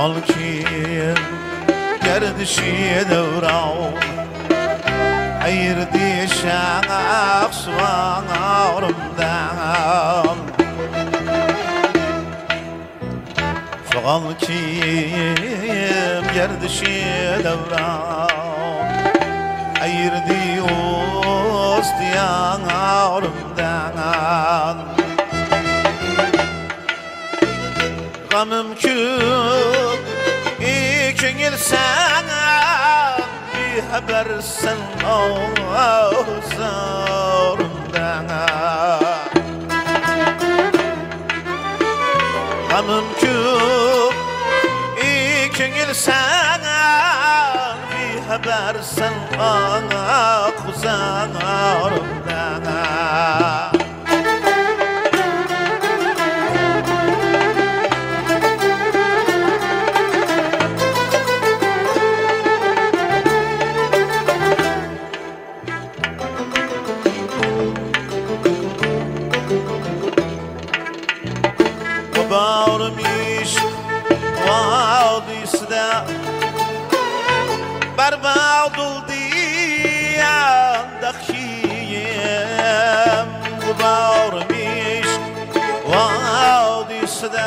Halkim gerdişi devran ayırdı şanak suanarımdan Halkim gerdişi devran ayırdı ustiyanarımdan Gamım küp İkingil sana bir haber sen ağzarımdan Gamım küp İkingil sana bir haber sen ağzarımdan Bağırmış vadisde Berbat oldu yandakiyem Bağırmış vadisde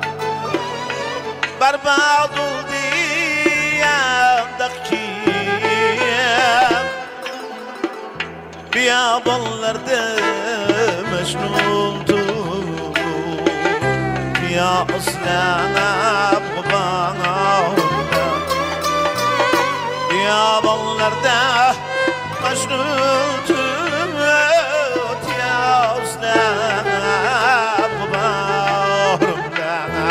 Berbat oldu yandakiyem Biyabanlarda mecnundu Ya aslanab bana Ya ballarda Mecnun tümüt Ya aslanab bağrımda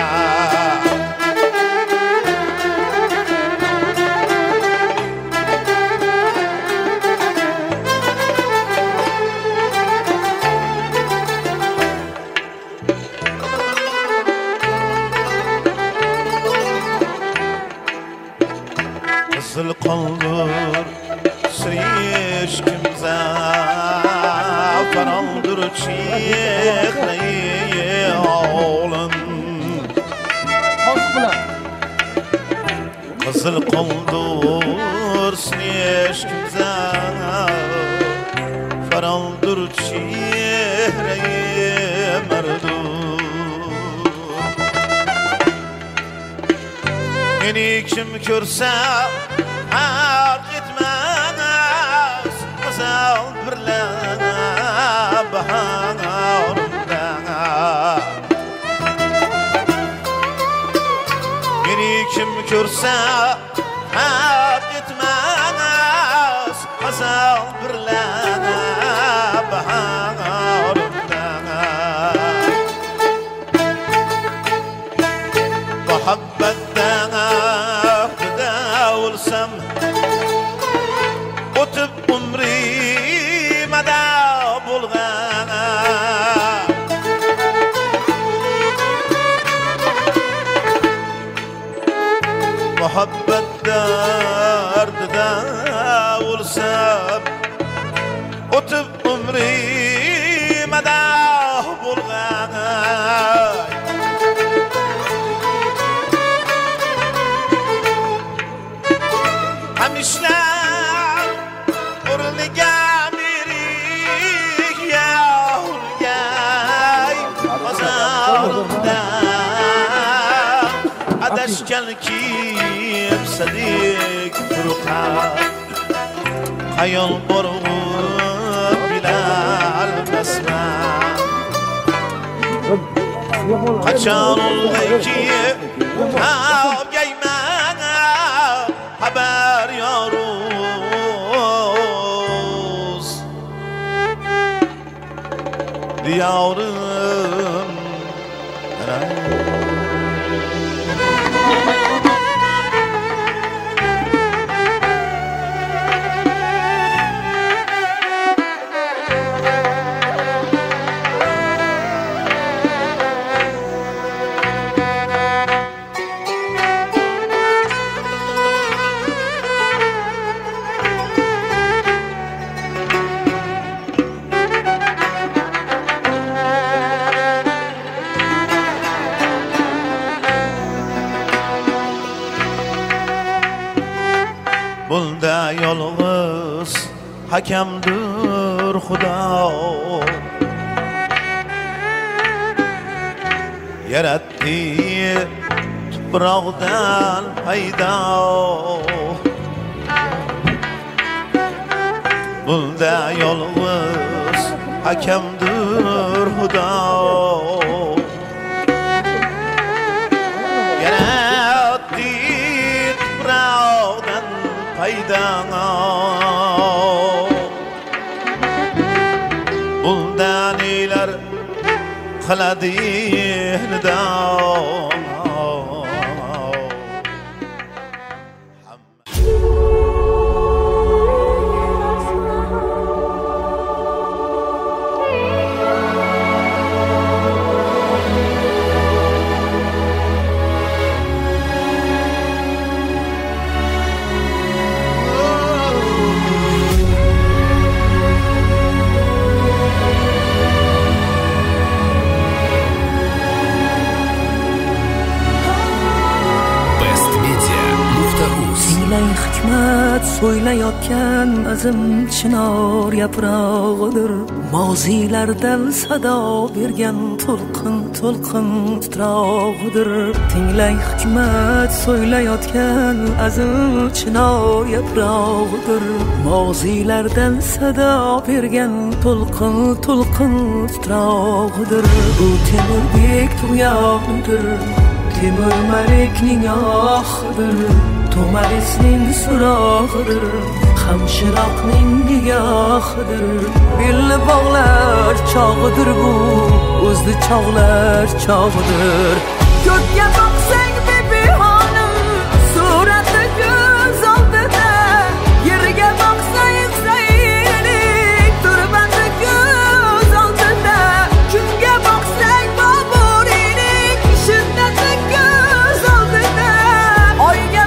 Kızıl kaldır siriş kimse Faraldır çiğneyi oğlum Kızıl kaldır siriş kimse Faraldır çiğneyi merdum Beni kim körse Hark etmez Güzel birlene baharımda Beni kim körse Hark etmez Güzel birlene baharımda Muhabbetten olsam Otib umri mada bulgana Muhabbet derdida olsam Otib umri mada bulgana Hamişler Urliga mirik ya Urgay Mazarımda Adaşken kimsedik fırka Hayal boruğum bilal besme Kaçan olay ki Havgaymana haber yaruz Diyarım yolg'iz hakamdir Xudo. Yaratdi tuproqdan paydo, bunda yolg'iz hakamdir Xudo. Yaratdi tuproqdan paydo, bunda nelar qiladi nido. So'ylayotgan azim chinor yaprog'idir. Mozilardan sado bergan to'lqin to'lqin titrog'idir. Tinglang hikmat so'ylayotgan azim chinor yaprog'idir. Mozilardan sado bergan to'lqin to'lqin titrog'idir. Bu Temurbek tug'yonidir, Temur Malikning oxidir. To'marisning surog'idir, hamshiroqning nigohidir. Belni bog'lar chog'idir bu, o'zni chog'lar chog'idir. Ko'kka boqsang bibi xonim, surati ko'z oldida. Yerga boqsang Zaynining turbati ko'z oldida. Kunga boqsang Boburiyning shiddati ko'z oldida. Oyga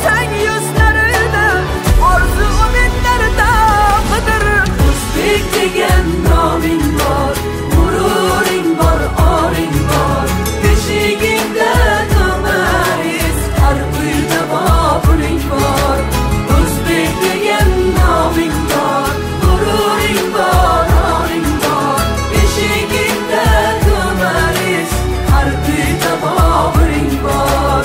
degan noming bor, g'ururing bor, oring bor. Beshigingda To'maris, har uyda Boburing bor. O'zbek degan noming bor, g'ururing bor, oring bor. Beshigingda To'maris, har uyda Boburing bor.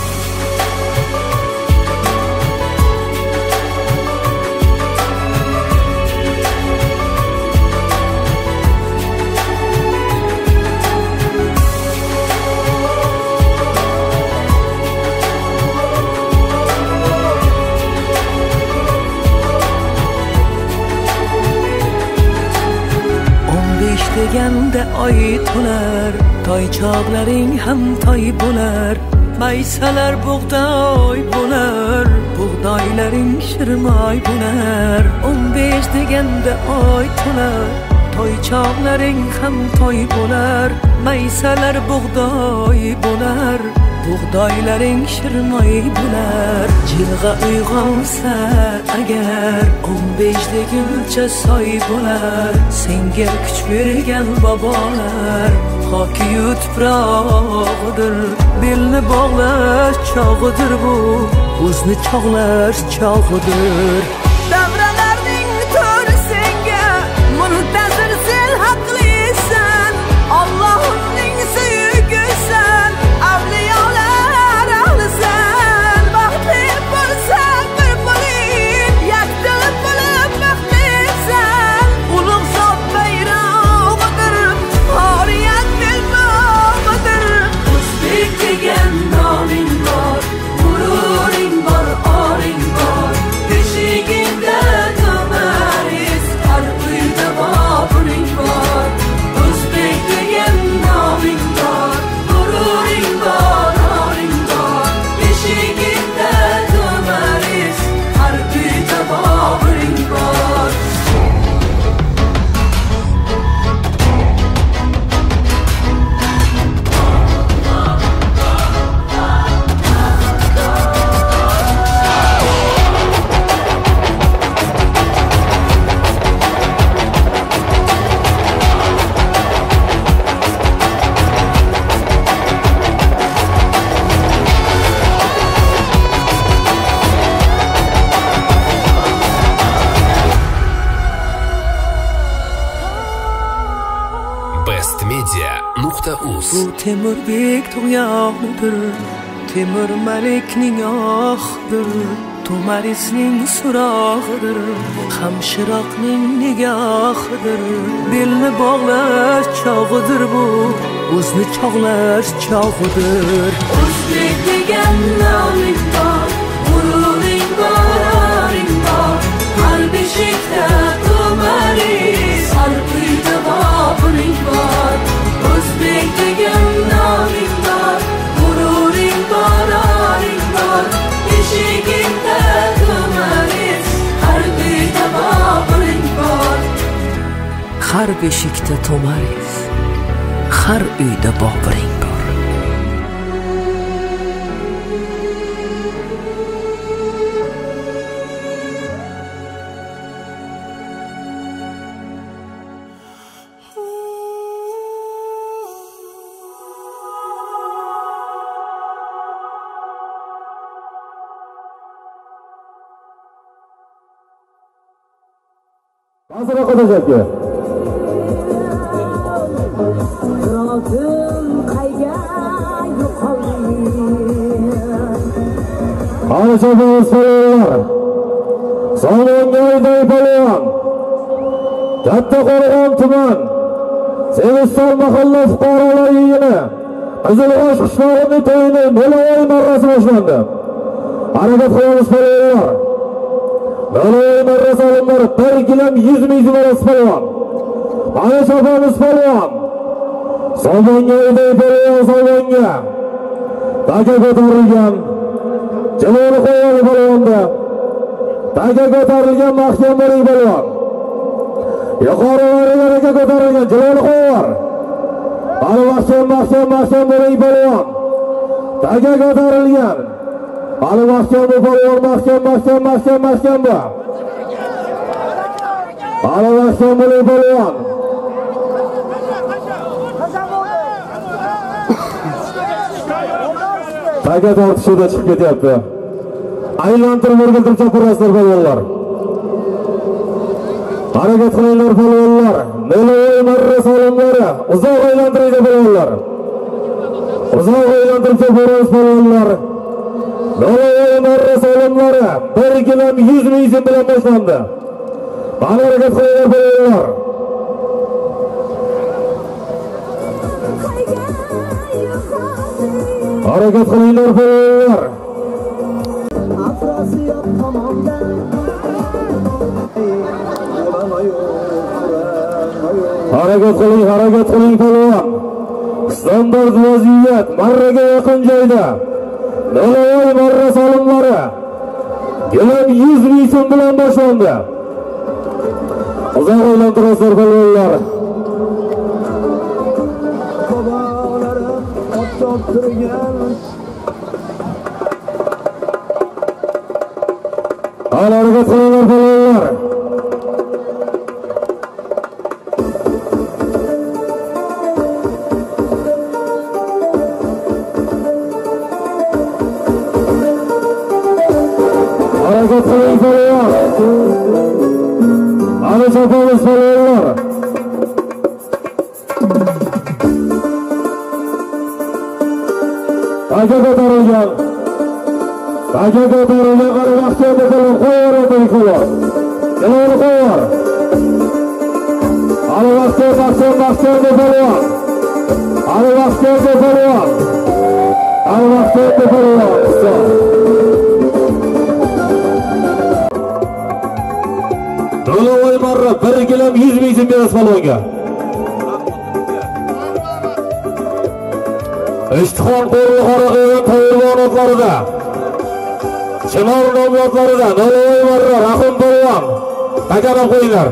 Deganda oy to'lar, toychoqlaring ham toy bo'lar. Maysalar bug'doy bo'lar, bug'doylaring shirmoy bo'lar. 15 deganda oy to'lar, toychoqlaring ham toy bo'lar. Maysalar bug'doy bo'lar, bug'doylaring shirmoy bo'lar. Jilg'a uyg'onsa agar 15 deguncha soy bo'lar. Senga kuch bergan bobolar, hoki tuprog'idir. Belni bog'lash chog'idir bu, o'zni chog'lash chog'idir. Davralarning to'ri senga muntazir, sen haqlisan. Allohning suyugisan, avliyolar ahlisan. Baxtli bo'lsan bir bo'ling, yakdil bo'lib baxtlisan. Ulug' zot bayrog'idir, horiyat belbog'idir. O'zbek degan noming bor, g'ururing bor, oring bor. Beshigingda Temur.uz Bu Temurbek tug'yonidir, Temur Malikning ohidir, To'marisning surog'idir, Hamshiroqning nigohidir. Belni bog'lash chog'idir bu, o'zni chog'lash chog'idir. O'zbek degan noming bor, g'ururing boring bor, har beshikda To'maris, har uyda boburing bor. O'zbek degan noming bor, g'ururing boring bor, beshigingda To'maris, har uyda boburing bor. Har beshikda To'maris, har uyda boburing bor. Hazır okuyacak ya. Anlaşılmaz sorular. Salonga Polvon. Kattaqo'rg'on tuman. Seviston mahalla fuqarolar yig'ini. Qizilg'och qishlog'ining to'yini Melovoy marrasi boshlandi. Harakat qilamiz polvonlar. Melovoy marrasi olimlari 1 kg 100 ming so'm polvon. Ana chopamiz polvon. Salonga polvon salonga. Taga ko'tarilgan. Jiloni qo'yadi polvonda. Taga ko'tarilgan mahkam bo'ling polvon. Yuqorilariga ko'tarilgan jiloni qo'yar. Hali mahkam bo'ling polvon. Taga ko'tarilgan. Hali mahkam polvon mahkam bu. Hali mahkam bo'ling polvon. Taga tortishida chiqib ketyapti. Aylantirib o'rgiltirib chopurasizlar polvonlar. Harakat qilinglar polvonlar. Melovoy marrasi olimlari uzoq aylantiradi polvonlar. Uzoq aylantirib chopurasiz polvonlar. Melovoy marrasi olimlari 1 kg 100 ming so'm bilan boshlandi. Harakat qilinglar polvonlar. Harakat qilinglar polvonlar. Harakat qiling polvon. Standart vaziyat marraga yaqin joyda. Melovoy marrasi olimlari gilam 100 ming so'm bilan boshlandi. Uzoq aylantirasizlar polvonlar. Harakat qilinglar polvonlar. Harakat qiling polvon. Ana chopamiz polvonlar. Taga ko'tarilgan. Qara vaqtda polvon qo'yar polvon. Jiloni qo'yar. Hali vaqtda polvon. Hali vaqtda polvon. Melovoy marra 1 kg 100 ming so'm berasiz polvonga. Ishtixon qo'rg'on qoraqo'ygan to'yirvon otlarida. Chinor nomlotlarida Melovoy marra Rahim polvon. Takarab qo'yinglar.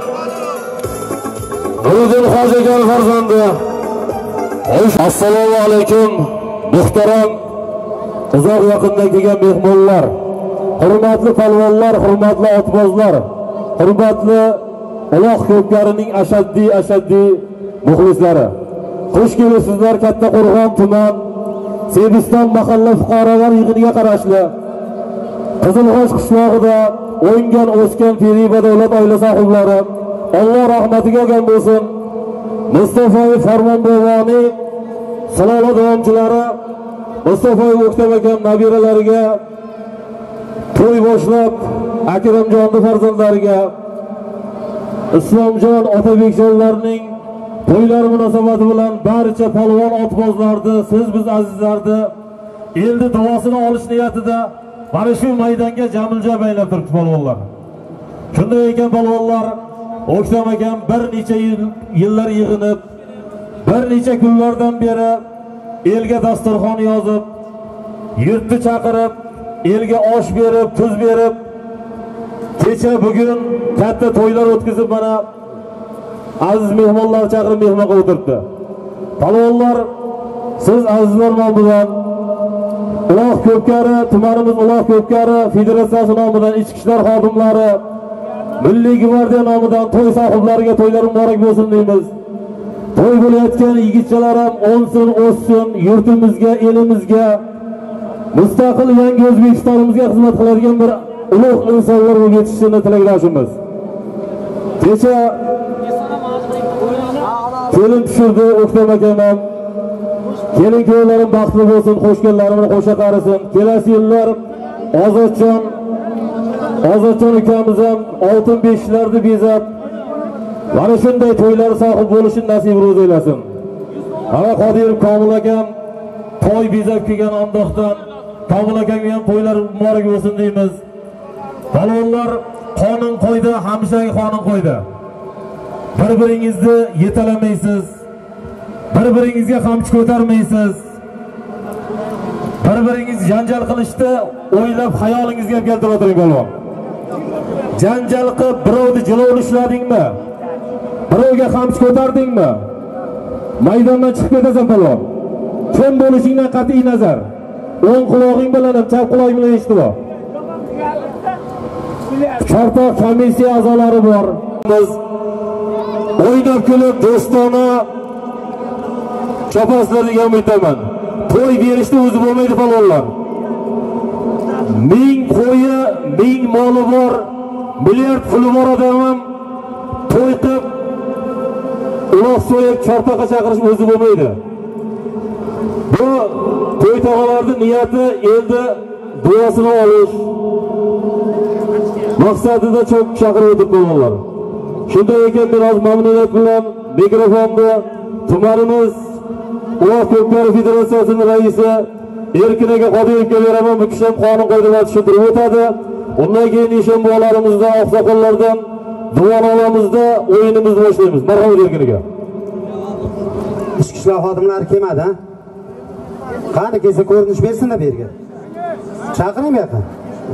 Nuriddin Hojijon farzandi. Assalomu alaykum. Muhtaram uzoq yaqindan kelgan mehmonlar, hurmatli polvonlar, hurmatli otbozlar, hurmatli uloq ko'plarining ashaddiy muxlislari. Xush kelibsizlar Kattaqo'rg'on tuman Seviston mahalla fuqarolar yig'iniga qarashli Qizilg'och qishlog'ida o'ngan o'sgan Feriba davlat oila sohiblari Alloh rahmatiga olgan bo'lsin. Mustafoyev Farmon Boboni Salola davomchilari Mustafoyev O'ktam akam nabiralariga to'y boshlab Akramjonning farzandlariga Islomjon Otabekjonlarning to'ylari munosabati bilan barcha polvon otbozlarni siz biz azizlarni elni duosini olish niyatida mana shu maydonga jamil-jam aylab turibdi polvonlar. Shunday ekan polvonlar, O'ktam akam bir necha yillar yig'inib, bir necha kunlardan beri elga dasturxon yozib, yurtni chaqirib, elga osh berib, tuz berib, kecha bugun katta to'ylar o'tkazib mana aziz mehmonlar chaqirib mehmonga o'tiribdi. Polvonlar, siz azizlar nomidan Uloq Ko'pkari, tumanimiz Uloq Ko'pkari federatsiyasi nomidan ichki ishlar xodimlari, Milliy gvardiya nomidan to'y sohiblariga to'ylar muborak bo'lsin deymiz. To'y bo'layotgan yigitchalar ham o'nsin, o'ssin, yurtimizga, elimizga, mustaqil yangi O'zbekistonimizga xizmat qiladigan bir ulug' insonlar bo'lib yetishishini tilakdoshimiz. Kecha kelin tushirdi O'ktam akam ham. Kelin kuyovlarim baxtli bo'lsin, xo'sh kelganlarini qo'sha qarisin. Kelasi yillar Ozodjon ukamiz ham oltin beshiklarni bezab, mana shunday to'ylar sohib bo'lishini nasib ro'z eylasin. Ana Qodirov Komil akam to'y bezab kelgan ondoqdan Komil akamga ham to'ylar muborak bo'lsin deymiz. Polvonlar, qonun qo'ydi, hamshagi qonun qo'ydi. Bir-biringizni yetalamaysiz. Bir-biringizga qamchi ko'tarmaysiz. Bir-biringiz janjal qilishni o'ylab xayolingizga keltirib o'tiring polvon. Janjal qilib birovni jilovni ushladingmi? Birovga qamchi ko'tardingmi? Maydondan chiqib ketasan polvon. Kim bo'lishingdan qat'iy nazar. O'ng quloqing bilan ham chap quloqing bilan eshitib ol. Chortoq komissiya a'zolari bor. Biz o'ynab kulib do'stona chopaslar degan umiddaman. To'y berishni o'zi bo'lmaydi polvonlar. 1000 qo'yi, 1000 moli bor, milliard puli bor odam ham to'y qilib uloq so'yib Chortoqqa chaqirish o'zi bo'lmaydi. Bu to'y tog'alarning niyati elda duosini olish maqsadida çok chaqirib o'tib polvonlar. Shunday ekan biroz mamnuniyat bilan mikrofonni tumanimiz Uloq Ko'pkari federatsiyasining raisi Erkin aka Qodirovga beraman. Bu kishi ham qonun qoidalarni tushuntirib o'tadi. Undan keyin nishonbolarimizdan, oqsoqollardan duonolamizda o'yinimizni boshlaymiz. Marhamat Erkin aka. Ichki ishlar xodimlari kelmadi, ha? Qani kelsa ko'rinish bersinlar bu yerga. Chaqiring bu yoqqa.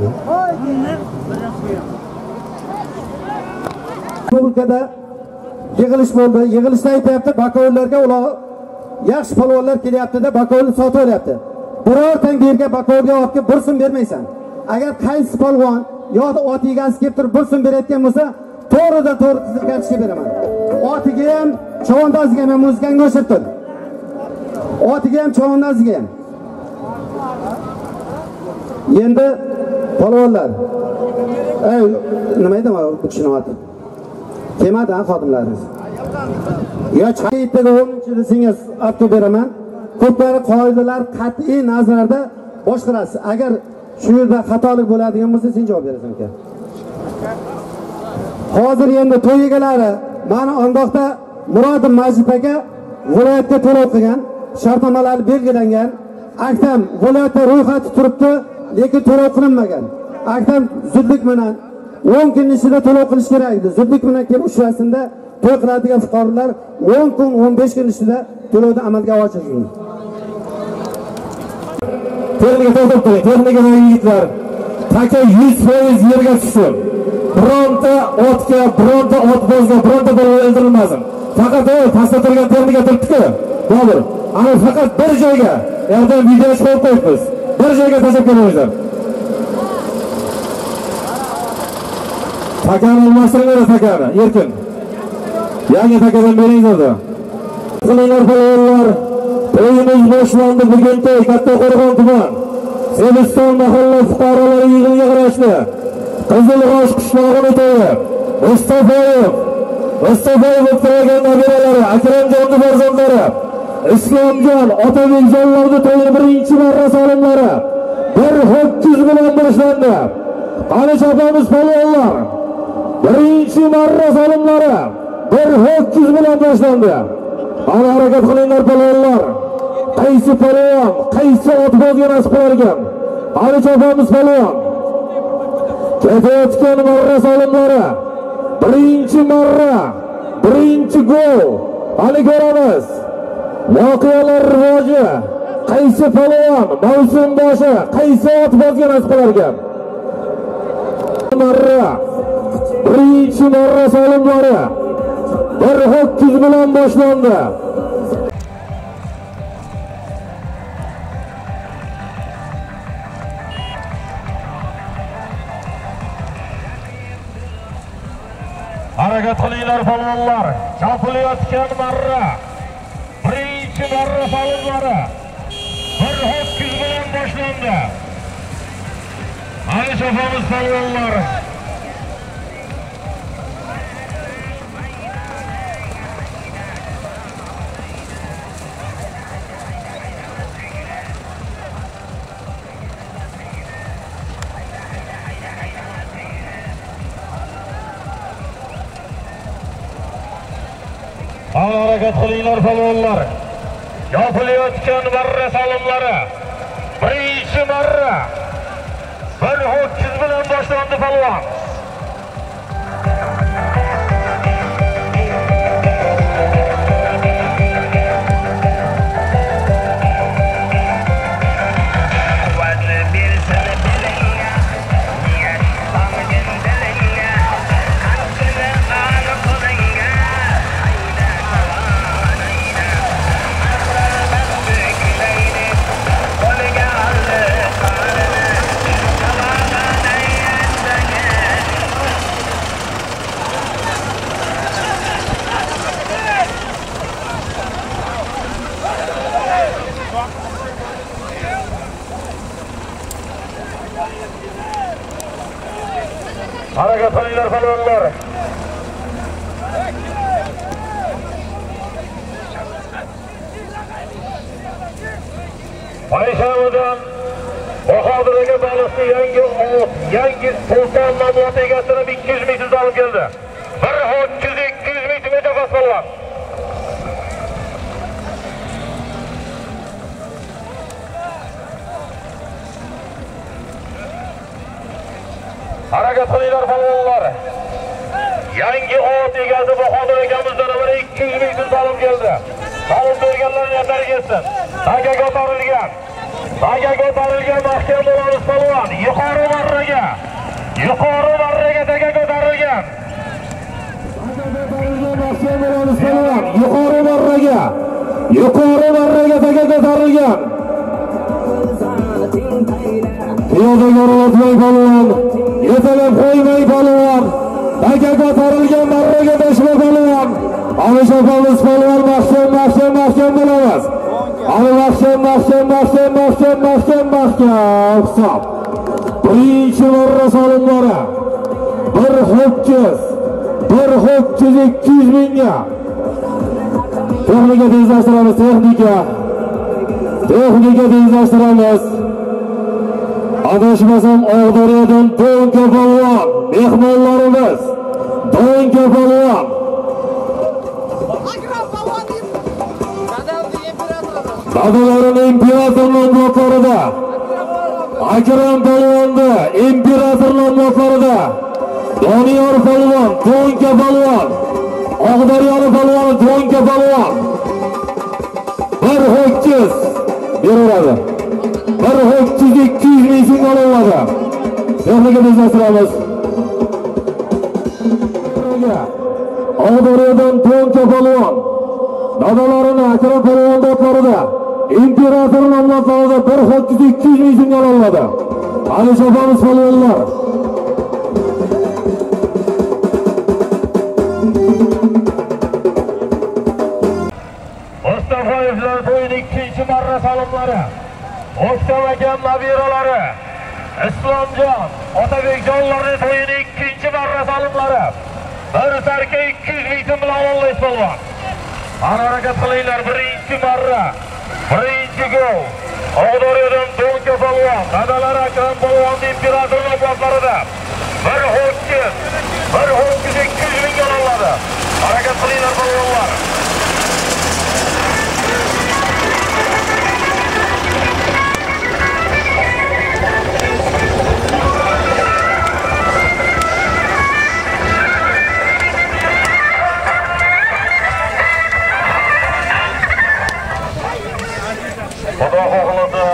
Respublikada yig'ilish bo'ldi. Yig'ilishda aytayapti, bakovlarga ular yaxshi polvonlar kelyapti-da, bakovni sotib olyapti. Birortang bu yerga bakovga otga bir so'm bermaysan. Agar qaysi polvon yoki ot egasi kelib turib bir so'm berayotgan bo'lsa, to'g'ridan to'g'ri tizilganishga beraman. Otiga ham, chavandoziga ham muzikanga o'shib tur. Otiga ham, chavandoziga ham. Endi polvonlar. Nima deyman bu kishini oti? Kelmadi xodimlarimiz. Ya chayitdagi 10-desingiz olib beraman. Ko'plari qoidalar qat'iy nazarda boshqarasiz. Agar shu yerda xatolik bo'ladigan bo'lsa, sen javob berasan aka. Hozir endi to'y egalari mana ondoqda Murodov Majid aka viloyatga to'lov qilgan, shartnomalar belgilangan. Aktam viloyatda ro'yxati turibdi, lekin to'lov qilinmagan. Aktam zudlik bilan 10 kun ichida to'lov qilish kerak edi. Zudlik bilan kelib uchrasinda to'y qiladigan fuqarolar 10 kun, 15 kun ichida to'lovni amalga oshirsin. Texnika to'xtab turing. Texnika yigitlar. Taka 100% yerga tushsin. Bironta otga, bironta otbozga, bironta balo o'ldirilmasin. Faqat pastda turgan texnika turibdi-ku. To'g'ri. Ana faqat bir joyga, yerdan video chiqib qo'yibmiz. Bir joyga tashlab qo'yinglar. Takani almashtiringlar, takani. Erkin. Yangi takadan beringlar-da. Qilinglar polvonlar. To'yimiz boshlandi. Bugun to'y Kattaqo'rg'on tuman Sebiston mahalla fuqarolari yig'iniga qarashli Qizilg'och qishlog'ini to'yi Mustafoyev Mustafoyev o'ttirgan nabiralari, Akramjonning farzandlari, Islomjon, Otabekjonlarning to'yi birinchi marra solimlari bir ho'kiz bilan boshlandi. Qani chopamiz polvonlar. Birinchi marra solimlari bir ho'kiz bilan boshlandi. Qani harakat qilinglar polvonlar. Qaysi polvon, qaysi ot bo'lgan nasib qilarkan. Qani chopamiz polvon. Ketayotgan marra solimlari birinchi marra, birinchi gol. Qani ko'ramiz. Voqealar rivoji, qaysi polvon, mavsum boshi, qaysi ot bo'lgan nasib qilarkan. Marra, birinchi marra solimlari bir ho'kiz bilan boshlandi. Harakat qilinglar polvonlar. Chopilayotgan marra. Birinchi marra solimlari bir ho'kiz bilan boshlandi. Hali chopamiz polvonlar. Harakat qilinglar polvonlar. Yopilayotgan marra solimlari birinchi marra bir ho'kiz bilan boshlandi polvon. Harakat qilinglar polvonlar. Payshamudan Bahodiraga baliqni yangi sulton nomlati egasini 200 ming so'm olib keldi. Bir ho'kiz 200 ming so'm mukofot polvon. Harakat qilinglar polvonlar. Yangi ot egasi Bahodir akamizdan bir 200 ming so'm olib keldi. Salom berganlarning atlari kelsin. Taga ko'tarilgan. Taga ko'tarilgan mahkam bo'lamiz polvon. Yuqori marraga. Yuqori marraga taga ko'tarilgan. Mahkam bo'lamiz polvon. Yuqori marraga. Yuqori marraga taga ko'tarilgan. Piyodaga o'tmay polvon. Yetalab qo'ymay polvon. Taga ko'tarilgan marraga beshma polvon. Ani chopamiz polvon, mahkam bo'lamiz. Ani mahkam. Hisob. Birinchi marra solimlari. Bir ho'kiz 200 mingga. Texnika tezlashtiramiz, texnika tezlashtiramiz. Adashmasam Og'daryodan Do'nka polvon, mehmonlarimiz Do'nka polvon. Dadalarining imperator nomlorida. Akram polvonda imperator nomlorida. Doniyor polvon, Do'nka polvon. Og'daryoning polvoni Do'nka polvon. Bir ho'kiz beraveradi. Bir ho'kiz 200 ming so'm olinadi. Texnika tezlashtiramiz. Og'daryodan Do'nka polvon. Dadalarini Akram polvon dotlarida imperator nomlorida bir ho'kiz 200 ming so'm olinadi. Hali chopamiz polvonlar. Mustafoyevlar to'yining 2-chi marra solimlari. O'ktam akam nabiralari. Islomjon, Otabekjonlarning to'yining 2-chi marra solimlari. Bir sarka 200 ming so'm bilan ollaysiz polvon. Harakat qilinglar, birinchi marra. Birinchi gol. Og'doryodan Donka polvon, Dadalar Akram polvon imperator navbatlarida. Bir ho'kiz 200 ming oladi. Harakat qilinglar polvonlar. Xudo xohlasa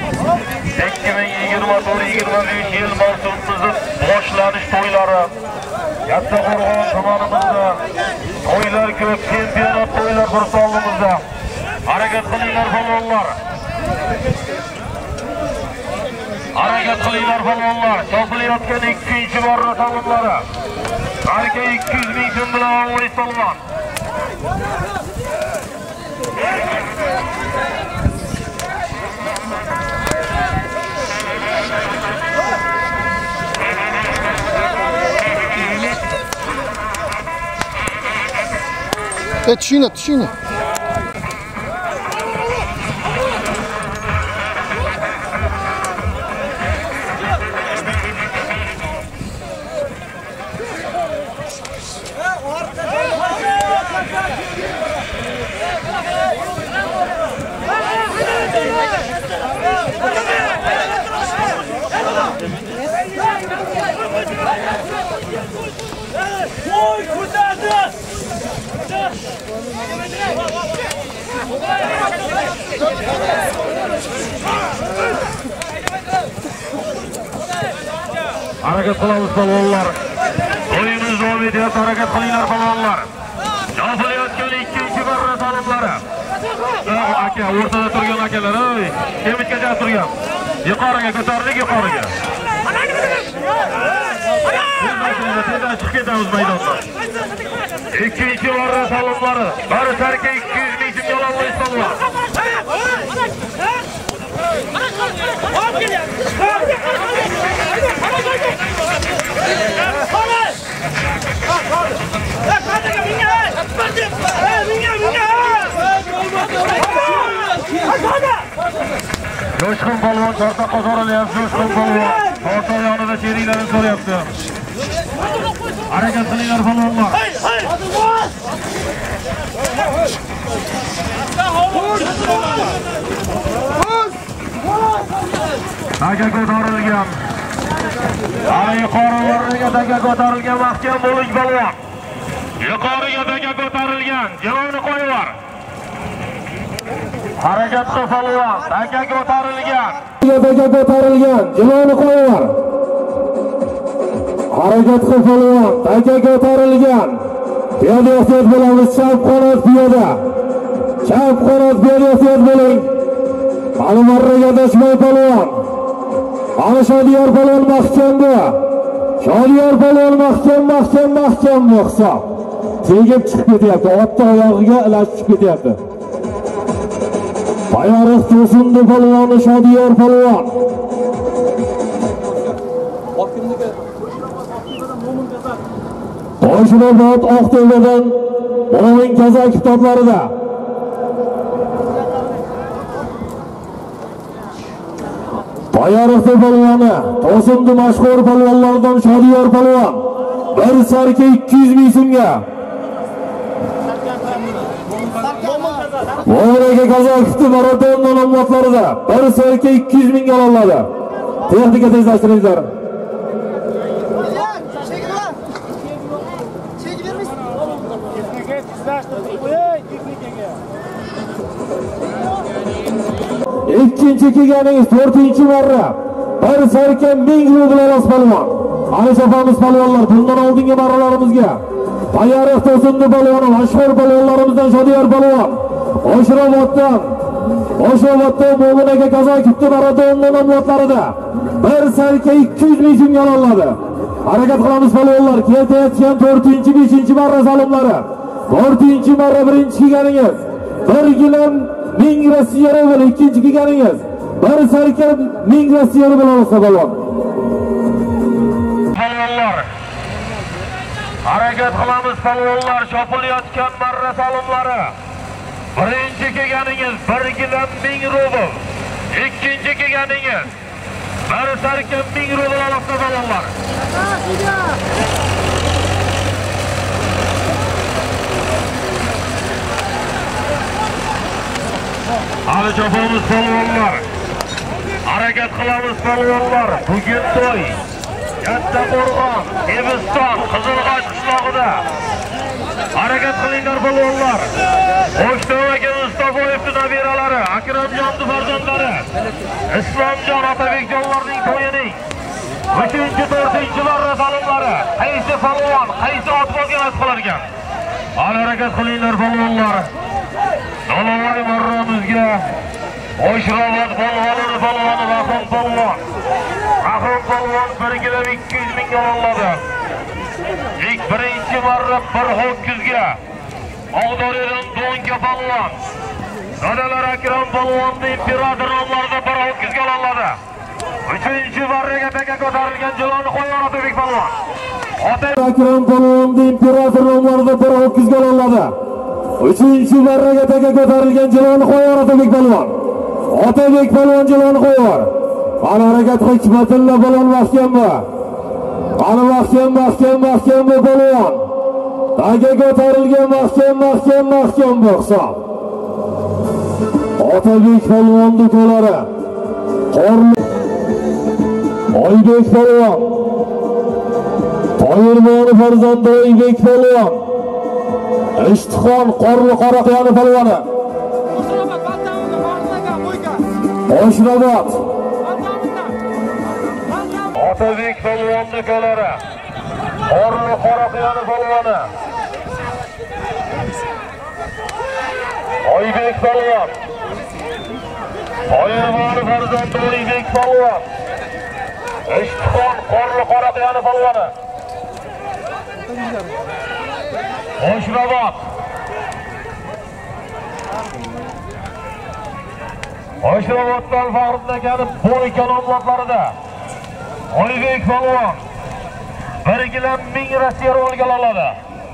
2024-25 yil mavsumimizning boshlanish to'ylari Kattaqo'rg'on tumanimizda to'ylar ko'p, chempionat to'ylar bir sonimizda. Harakat qilinglar polvonlar. Harakat qilinglar polvonlar. Chopilayotgan 2-marra salonlari. Balki 200 ming so'm bilan olmaysiz polvon. Tishini. Harakat qilamiz polvonlar. O'yinimiz davom etyapti. Harakat qilinglar polvonlar. Yopilayotgan 2-marra salomlari. Aka, o'rtada turgan akalar, ey, kemichgacha turgan. Yuqoriga ko'tarildik, yuqoriga. Tezdan chiqib ketamiz maydondan. 2-marra salomlari. Bari sarka 200 ming so'm ololmaysiz polvon. Coşkun polvon chortoqqa so'ralyapti. Coşkun polvon chortoq yonida sheriklarini so'rayapti. Harakat qilinglar polvonlar. Taga ko'tarilgan. Ana yuqoriga taga ko'tarilgan, mahkam bo'ling polvon. Yuqoriga taga ko'tarilgan, javobni qo'yinglar. Harakat qil polvon, taga ko'tarilgan. Taga ko'tarilgan, javobni qo'yinglar. Harakat qil polvon, taga ko'tarilgan. Piyoda ehtiyot bo'lamiz, chap qanot piyoda. Chap qanot piyoda ehtiyot bo'ling. Ma'lumotlarga adashmay polvon. Ana Shodiyor polvon mahkamda. Shodiyor polvon mahkam hisob. Tegib chiqib ketyapti. Otda oyog'iga ilashib chiqib ketyapti. Bayariq To'sindi polvoni Shodiyor polvon. Toshirobod Oqtepadan Mo'min Kaza kitoblarida Bayariq polvoni To'sindi mashhur polvonlardan Shodiyor polvon. Bir sarka 200 ming so'mga. Mo'min Kaza kitoblarida nomlotlarida bir sarka 200 ming oladi. Texnika tezlashtiringlar. İkinci kelganingiz 4-marra. Bir sarka 1000 rubl olasiz polvon. Ana chopamiz polvonlar, bundan oldingi marralarimizga. Bayariq To'sindi polvoni, mashhur polvonlarimizdan Shodiyor polvon. Oshroboddan Mo'min aka Kazo kutdi maraton nomlotlarida. Bir sarka 200 ming so'mga oladi. Harakat qilamiz polvonlar. Ketayotgan 4-5-marra salomlari. 4-marra birinchi kelganingiz. 1 gilam 1000 Rossiya rubli, ikkinchi kelganingiz. Bir sarka 1000 Rossiya rubli olsa polvon. Polvonlar. Harakat qilamiz palvonlar, shopilayotgan marra solimlari. Birinchi kelganingiz 1 kilo 1000 rubl. Ikkinchi kelganingiz 1 sarka 1000 rubl olibdi palvonlar. Hali chopamiz palvonlar. Harakat qilamiz palvonlar. Bugun to'y. Katta Qo'rg'on, Ebiston, Qizilg'och qishlog'ida. Harakat qilinglar palvonlar. O'shtoq aka Mustafoyevning nabiralari, Akramjonning farzandlari, Islomjon Otabekjonlarning to'yining 3-4 marra solimlari. Qaysi palvon, qaysi ot bo'lgan nasib qilarkan. Harakat qilinglar palvonlar. Nolovoy marramizga O'shrobod polvoni Rahim polvon. Rahim polvon 1 kilo 200 ming oladi. İlk birinchi marra 1 ho'kizga. Og'dordan Do'nka polvon. Dadalar Akram polvonning imperator nomlarida 1 ho'kizga oladi. 3-chi marraga taka ko'tarilgan jiloni qo'yar Otabek polvon. Akram polvonning imperator nomlarida 1 ho'kizga oladi. 3-chi marraga taka ko'tarilgan jiloni qo'yar Otabek polvon. Otabek polvon jiloni qo'yar. Ana harakat Hikmatilla polvon mahkammi. Ana mahkam polvon. Taka ko'tarilgan mahkam bu hisob. Otabek polvonning to'lari. Oybek polvon. Toyirmoni farzandi Oybek polvon. Ishtixon Qorli Qoraqiyani polvoni. Oshrobod. Otabek polvonning to'lari. Qorli Qoraqiyani polvoni. Oybek polvon. Toyirmoni farzandi Oybek polvon. Ishtixon Qorli Qoraqiyani polvoni. Oshrobod. Oshroboddan Faxriddin akaning bo'yka nomlotlarida Oybek polvon 1 kilo 1000 Rossiya rubliga oladi.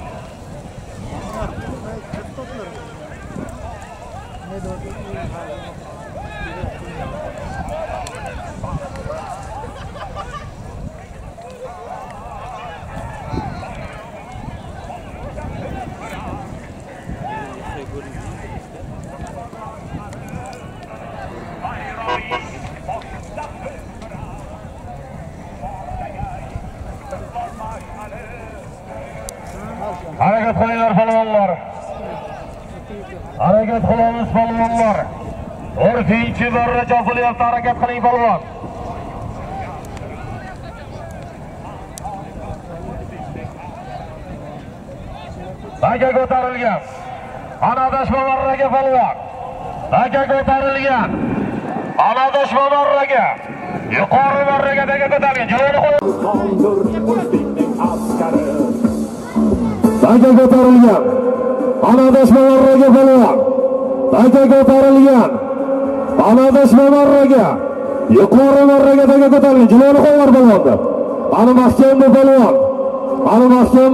Harakat qilinglar palvonlar. Harakat qilamiz palvonlar. 4-chi marra chopilyapti, harakat qiling palvon. Taka ko'tarilgan. Anadashma marraga palvon. Taka ko'tarilgan. Anadashma marraga. Yuqori marraga taka ko'tarilgan. Jiloni qo'yib. Taka ko'tarilgan. Anadashma marraga polvon. Taka ko'tarilgan. Anadashma marraga. Yuqori marraga taka ko'tarilgan. Jiloni qo'yar polvonni. Ana mahkam bu polvon. Ana mahkam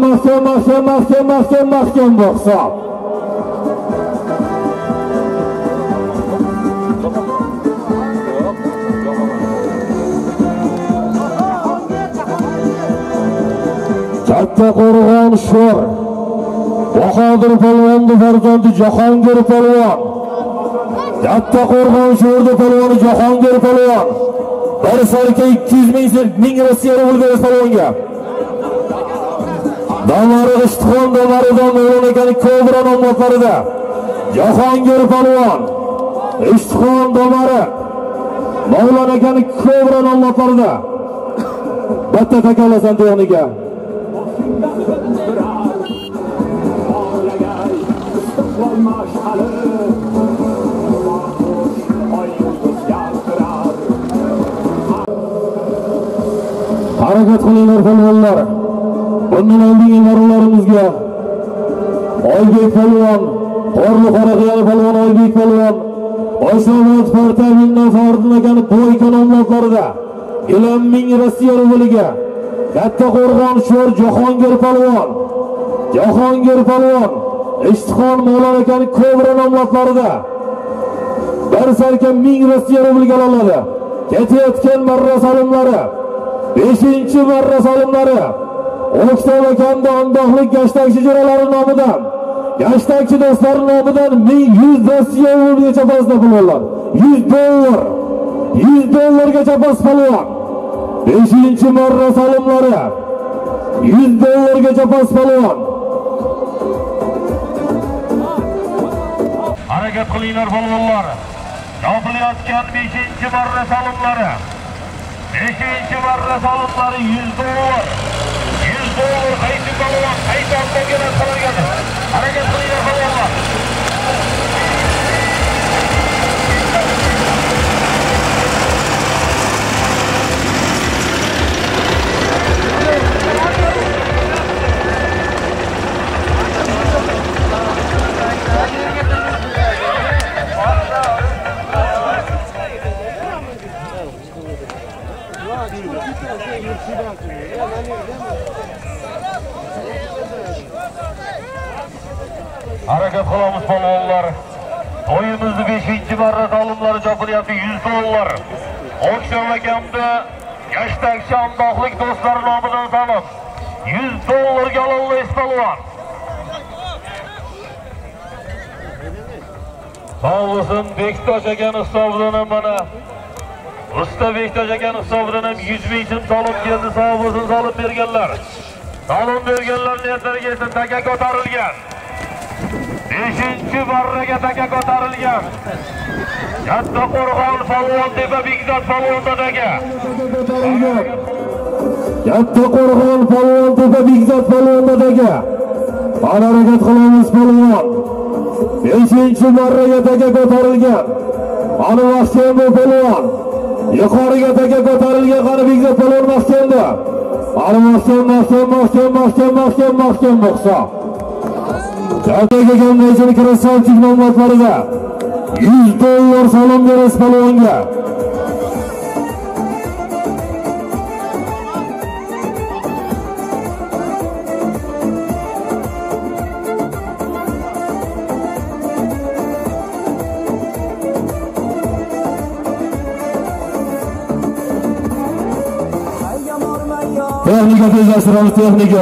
bu hisob. Katta Qo'rg'on sho'r. Bahodir polvonning farzandi Jahongir polvon. Katta Qo'rg'on sho'rda polvoni Jahongir polvon. 1 sarka 200 ming Rossiya rubli berdi polvonga. Damari Ishtixon damaridan Mavlon akaning Kobra nomlotlarida Jahongir polvon. Ishtixon damari Mavlon akaning Kobra nomlotlarida. Bitta takalasan texnika. Harakat qilinglar polvonlar. Bundan oldingi marralarimizga Oybek polvon, Qorli Qoraqiyani polvon Oybek polvon, Oshrobod Portavindan Faxriddin akaning bo'yka nomlotlarida 1000 Rossiya rubliga Kattaqo'rg'on sho'r Jahongir polvon. Jahongir polvon Ishtixon Mavlon akaning Kobra nomlotlarida bir salkam 1000 Rossiya rubliga oladi. Ketayotgan marra solimlari 5-marra solimlari O'ktam akamda ondoqlik gashtakchi jo'ralari nomidan, gashtakchi do'stlari nomidan 1100 Rossiya rubligacha bozda polvonlar. $100. $100gacha boz polvon. 5-marra solimlari $100gacha boz polvon. Harakat qilinglar polvonlar. Yopilayotgan 5-marra solimlari. 5-marra solimlari $100. $100 qaysi polvon, qaysi otga narsalarga. Harakat qilinglar polvonlar. Harakat qilamiz polvonlar. To'yimizni 5-marra solimlari chopilyapti $100. O'ktam akamda gashtakchi ondoqlik do'stlari nomidan salom. $100ga olaysiz polvon. Sağ olasın Bektaş akaning hisobidan ham mana Usta Bektaş akaning hisobidan ham 100 ming so'm solib keldi. Sağ olsun solib berganlar. Salom berganlar niyatlariga esa taka ko'tarilgan. 5-marraga taka ko'tarilgan. Kattaqo'rg'on polvon tepa Bekzod polvonda taka. Kattaqo'rg'on polvon tepa Bekzod polvonda taka. Harakat qilamiz polvon. 5-marraga taka ko'tarilgan. Ana mahkam bu polvon. Yuqoriga taka ko'tarilgan qani Bekzod polvon mahkamda. Ana mahkam boqsa. Javob egamdan krasavchik nomlotlarida $100 salom berasiz polvonga. Texnika tezlashtiramiz, texnika.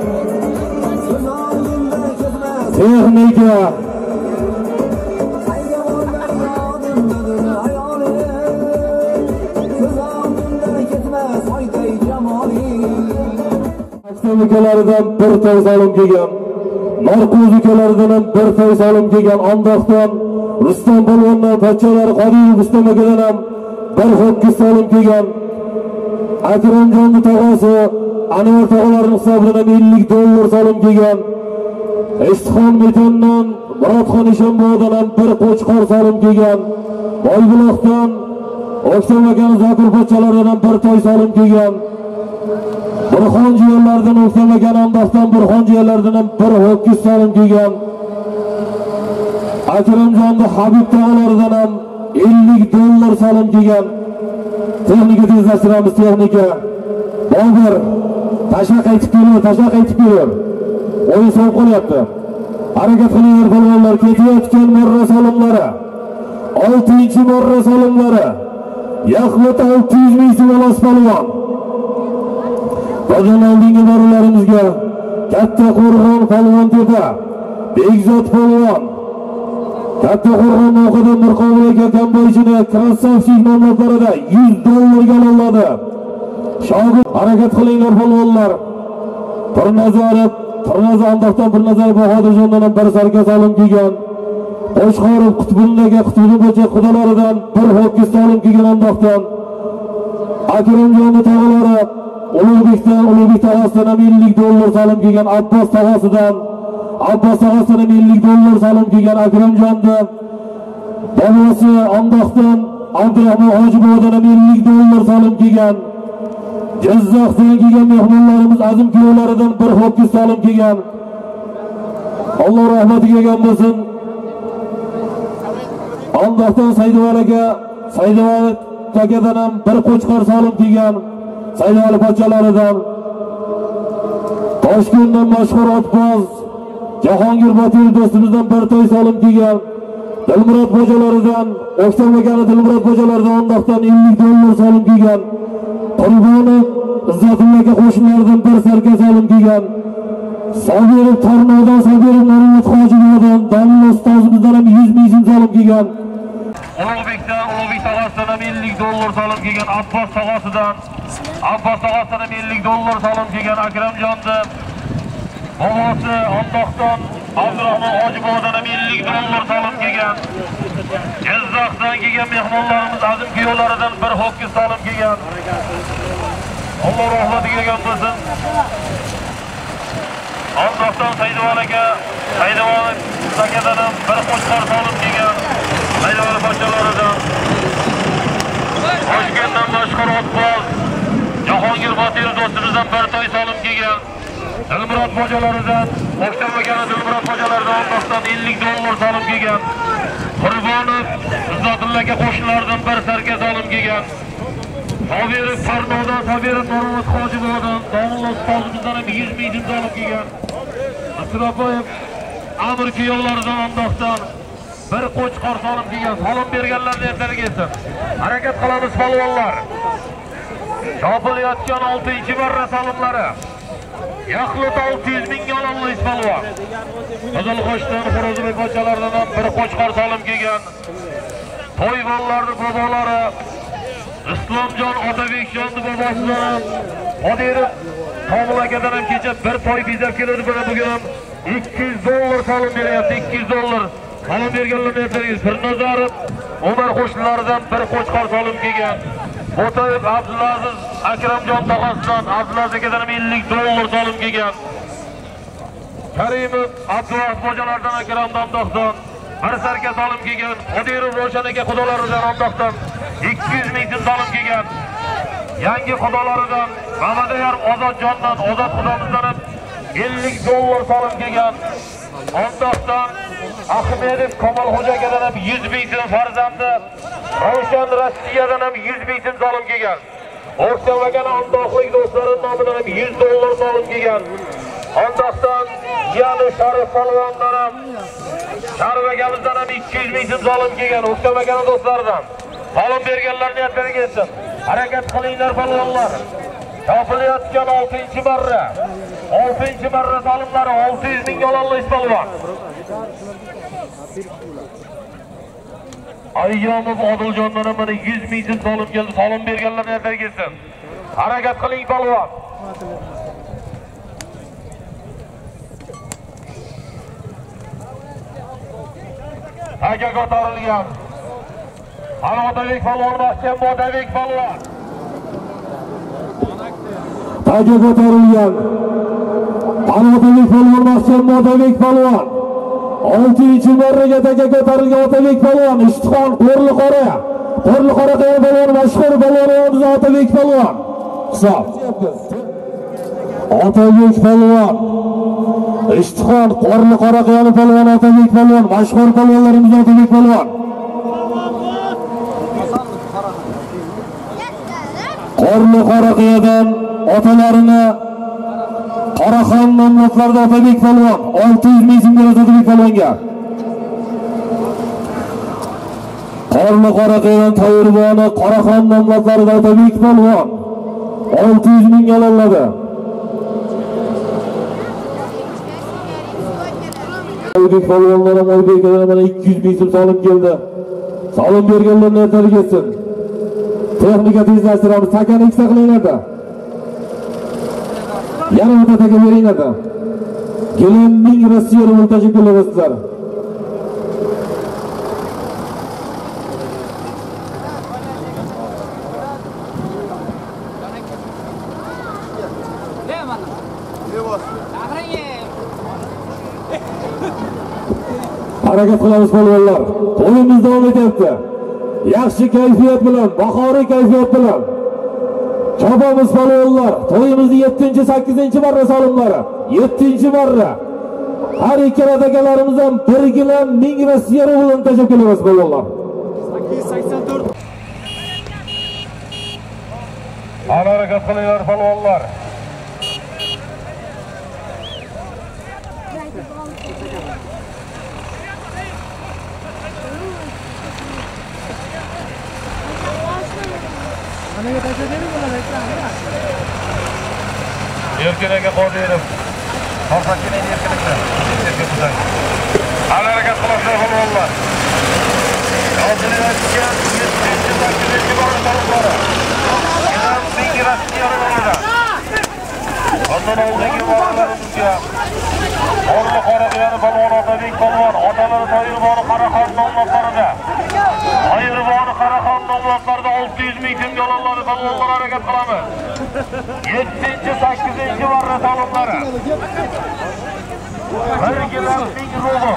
Ukalaridan bir to'y salom kelgan. Narkoz ukalaridan ham bir to'y salom kelgan. Ondoqdan Rustam polvonning pochchalari Qodirov Rustam akadan ham bir ho'kiz salom kelgan. Akramjonning tog'asi Anvar tog'alarining hisobidan $50 salom kelgan. Ishtixon Metondan Murodxon Eshonboydan ham bir qo'chqor salom kelgan. Boybuloqdan O'ktam akaning Zokir pochchalaridan ham bir to'y salom kelgan. Burxon jiyanlardan O'ktam akaning ondoqdan Burxon jiyanlardan ham bir ho'kiz salom kelgan. Akramjonning Habib tog'alaridan ham $50 salom kelgan. Texnika tezlashtiramiz, texnika. Bobur tashqa qaytib kelur. O'yin so'q qo'yapti. Harakat qilinglar polvonlar, ketayotgan marra solimlari. 6-marra solimlari. Yaqinda 600 ming so'm olas polvon. Qolgan oldingi marralarimizga Kattaqo'rg'on polvon tepa Bekzod polvon. Kattaqo'rg'on o'qida Mirqobil aka bo'yicha krasavchik nomlotlarida $100ga oladi. Shogird harakat qilinglar polvonlar. Tirnoza ondoqdan bir nazar Bahodirjondan bir sarga salom kelgan. Qo'shqorov Qutbulnaga Qutbulbocha xudolaridan bir ho'kiz salom kelgan ondoqdan. Akramjonning tog'alari Ulug'bek tog'asidan ham $50 salom kelgan. Abbos tog'asidan $50 salom kelgan. Akramjonni bobosi ondoqdan Abdurahmon Hojiboydan ham $50 salom kelgan. Jizzaxdan kelgan mehmonlarimiz azim kuyovlaridan bir ho'kiz salom kelgan. Alloh rahmatiga kelgan bo'lsin. Ondoqdan Saydivali takadan ham bir qo'chqor salom kelgan. Saydivali pochchalaridan Toshkentdan mashhur otboz Jahongir Botirov do'stimizdan bir to'y solim kelgan. Dilmurod bojalaridan, O'ktamagani Dilmurod bojalaridan ondoqdan $50 solim kelgan. Qurbonov Izzatullaga qo'shnilardan bir sarka solim kelgan. Sobirov Tarnodan, Sobirov Nurullo Hojibodan, Domla ustozimizdan ham 100 ming solim kelgan. Ulug'bek tog'asidan $50 solim kelgan. Abbos tog'asidan ham $50 solim kelgan. Akramjonni bobosi ondoqdan Abdurahmon Hojibodan ham $50 solim kelgan. Jizzaxdan kelgan mehmonlarimiz azim kuyovlaridan bir ho'kiz solim kelgan. Alloh rahmatiga yegin bo'lsin. Ondoqdan Saydivon aka, Saydivon akadan ham bir qo'shqor solim kelgan. Saydivon boshalaridan. Toshkentdan mashhur otboz Jahongir Botirov do'stimizdan bir to'y solim kelgan. Dilmurod bojalaridan, O'ktamagani Dilmurod bojalaridan ondoqdan $50 solim kelgan. Qurbonov Izzatullaga qo'shnilardan bir sarka solim kelgan. Sobirov Farnodan, Sobirov Nurullo Hojibodan, Domla ustozimizdan ham 100 ming solim kelgan. Asropoyev Amir kuyovlaridan ondoqdan bir qo'chqor solim kelgan. Solim berganlarni ertaga etsin. Harakat qilamiz polvonlar. Chopilayotgan 6-marra solimlari. Yaxlit 600 mingga olinmiz polvon. Qizilqo'shdan Xo'rozbek bochalaridan ham bir qo'chqor solim kelgan. To'yvonlarning bobolari Islomjon Otabekjonning bobosidan Qodirov Komil akadan ham kecha bir to'y bizab keladi, bugun ham $200 solim beryapti. $200 solim berganlarni ertaga Pirnazarov Umar qo'shnilaridan bir qo'chqor solim kelgan. Bo'toyev Abdulaziz Akramjon tog'asidan Abdulaziz akadan ham $50 solim kelgan. Karimov Abdulaziz bojalaridan Akramdan do'xton bir sarka solim kelgan. Qodirov Ro'shan aka qudolaridan ondoqdan 200 ming solim kelgan. Yangi qudolaridan Mamadayar Ozodjondan Ozod xudomizdan ham $50 solim kelgan. Ondoqdan Ahmedov Kamolxo'ja akadan ham 100 ming so'm farzandi. Ravshan Rossiyadan ham 100 ming so'm solim kelgan. O'ktamagani ondoqlik do'stlari nomidan ham $100 solim kelgan. Ondoqdan yana Sharif polvondan ham Sharif akamizdan ham 200 ming so'm solim kelgan. O'ktamagani do'stlaridan solim berganlarni ertaga etsin. Harakat qilinglar polvonlar. Chopilayotgan 6-marra. 6-marra solimlari 600 ming olinmiz polvon. Ayyomov Odiljondan ham mana 100 ming so'm solim keldi. Solim berganlarni ertaga etsin. Harakat qiling polvon. Aka ko'tarilgan. Otabek polvon, Mahkam Otabek polvon. Taga ko'tarilgan. Otabek polvon, Mahkam Otabek polvon. 6-marraga taga ko'tarilgan Otabek polvon, Ishtixon Qo'rliqora. Qo'rliqora polvon mashhur polvonimiz Otabek polvon. Hisob. Otabek polvon. Ishtixon Qo'rliqora polvon Otabek polvon, mashhur polvonlarimiz Otabek polvon. Qo'rliqora qiyadan otalarini Qoraxon nomlotlarida Otabek polvon 600 ming so'm beradi Otabek polvonga. Qo'rliqora qiyadan To'yirvoni Qoraxon nomlotlarida Otabek polvon 600 ming olinadi. Otabek polvonlar ham Oybekdan mana 200 ming so'm solim keldi. Solim berganlarni ertaga etsin. Texnika tezlashtiramiz. Takani iksa qilinglarda. Yana o'ta taka beringlarda. Kelin 1000 Rossiya rubl tashib kelasizlar. Harakat qilamiz polvonlar. To'yimiz davom etyapti. Yaxshi kayfiyat bilan, bahoriy kayfiyat bilan chopamiz polvonlar. To'yimizning 7-8-marra solimlari. 7-marra. Har ikkala akalarimiz ham birgina 1000 Rossiya rublini tashib kelamiz polvonlar. 884. Harakat qilinglar polvonlar. Erkin aka Qodirov. Farsakining erkinlikda. Hali harakat qilishlar bo'lganlar. Hozirlikka 7-8 bor taraflari. Inom migratsiya yo'lida. Ondan oldingi bolalarga Orli Qoraqo'yani polvon Otabek polvon, otalari Toyirvoni Qaraxon nomlorlarida. Toyirvoni Qaraxon nomlorlarida 600 ming so'mga olanlari polvonlar harakat qilamiz. 7-8 marra talonlari. Bir gilam 1000 rubl.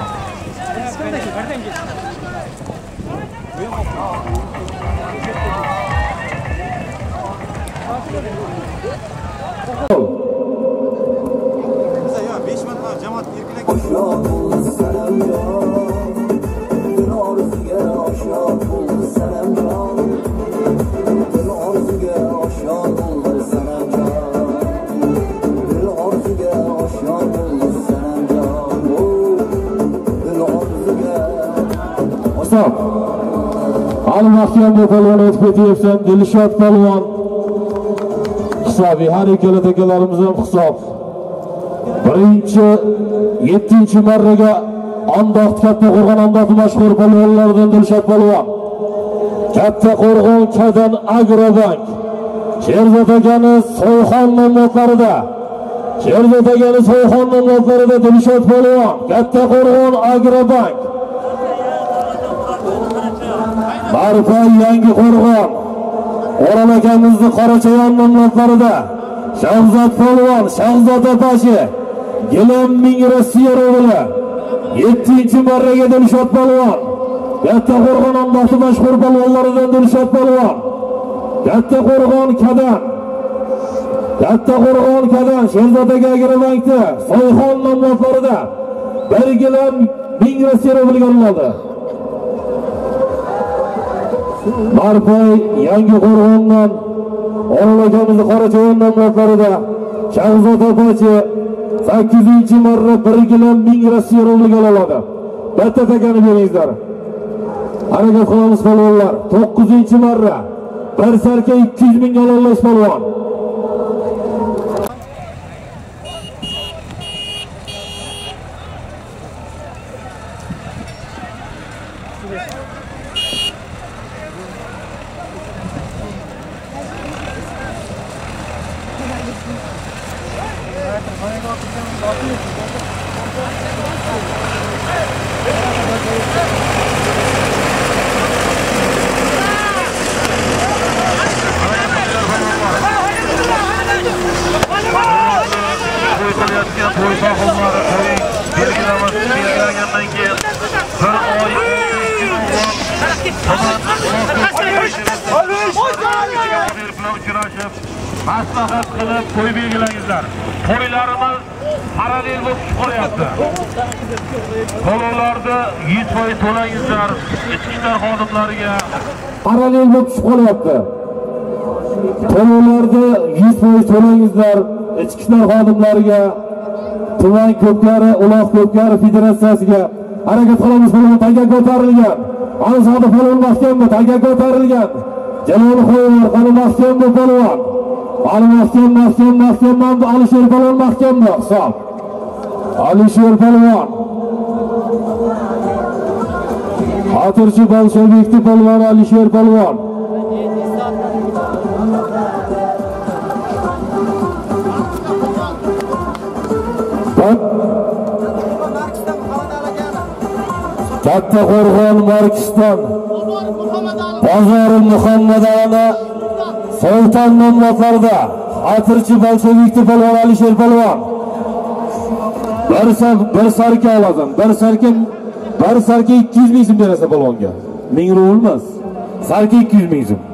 Ali Mahkamov polvon o'tib ketyapsan, Dilshod polvon. Hisobiy har ikkala akalarimiz ham hisob. Birinchi 7-marraga Andoq katta qo'rg'on Andoqning mashhur polvonlaridan Dilshod polvon. Katta qo'rg'on Kadan Agrobank. Sherzod akani Soyxon nomlorlarida. Sherzod akani Soyxon nomlorlarida Dilshod polvon. Katta qo'rg'on Agrobank. Barpay yangi qo'rg'on. O'ral akamizni Qorachayon nomlorlarida. Shahzod polvon, Shahzod opachi. Gilam 1000 Rossiya rubli. 7-marraga Dilshod polvon. Katta qo'rg'on Andoqning mashhur polvonlaridan Dilshod polvon. Katta qo'rg'on Kadan. Katta qo'rg'on Kadan Sherzod aka Agrobankda Soyxon nomlorlarida 1 gilam 1000 Rossiya rubliga olinadi. Barpoy yangi qo'rg'ondan O'ral akamizni Qorachayon nomlorlarida Shahzod opachi 8-marra 1 gilam 1000 Rossiya rubliga oladi. Bitta takani beringizlar. Harakat qilamiz polvonlar. 9-marra 1 sarka 200 ming olamiz polvon. Maslahat qilib to'y belgilangizlar. To'ylarimiz parallel bo'lib chiqaryapti. To'lovlarda 100% to'langizlar. Ichki ishlar xodimlariga parallel bo'lib chiqaryapti. To'lovlarda 100% to'langizlar. Ichki ishlar xodimlariga, tuman ko'pkari, uloq ko'pkari federatsiyasiga harakat qilamiz. Polvon taga ko'tarilgan. Anzodi polvon mahkamda taga ko'tarilgan. Jalol qo'yinglar, qani mahkamda polvon. Ali mahkamdan Alisher polvon mahkamda hisob. Alisher polvon. Xotirchi bolshevikni polvon Alisher polvon. Katta qo'rg'on Markiston. Bozori Muhammadona Sulton nomlorlarida Xotirchi bolshevikni polvon Alisher polvon. Bir sarka oladim. Bir sarka 200 ming so'm berasa polvonga. 1000 rubl emas. Sarka 200 ming so'm.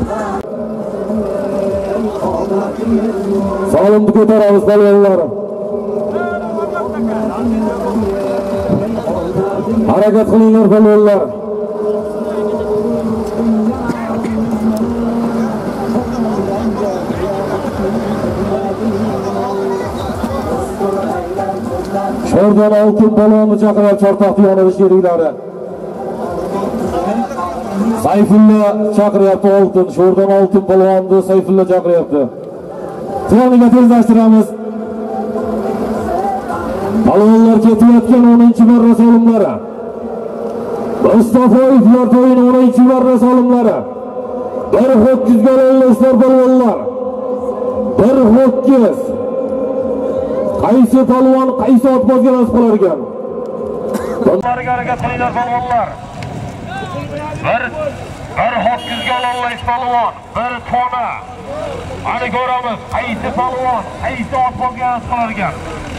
Salomni ko'taramiz polvonlar. Harakat qilinglar polvonlar. Sho'rdan oltin polvonni chaqirib chortoqni yonida sheriklari. Sayfulla chaqiryapti oltin. Sho'rdan oltin polvonni Sayfulla chaqiryapti. Tiyoniga tezlashtiramiz. Polvonlar ketayotgan 10-marra solimlari. Mustafoyevlar to'yini 10-marra solimlari. Bir ho'kizga olishlar polvonlar. Bir ho'kiz. Qaysi polvon qaysi otbozga nasib qilar ekan? Ularga harakat qilinglar polvonlar. Bir ho'kizga olishlar polvon, bir tona. Ana ko'ramiz, qaysi polvon qaysi otbozga nasib qilar ekan?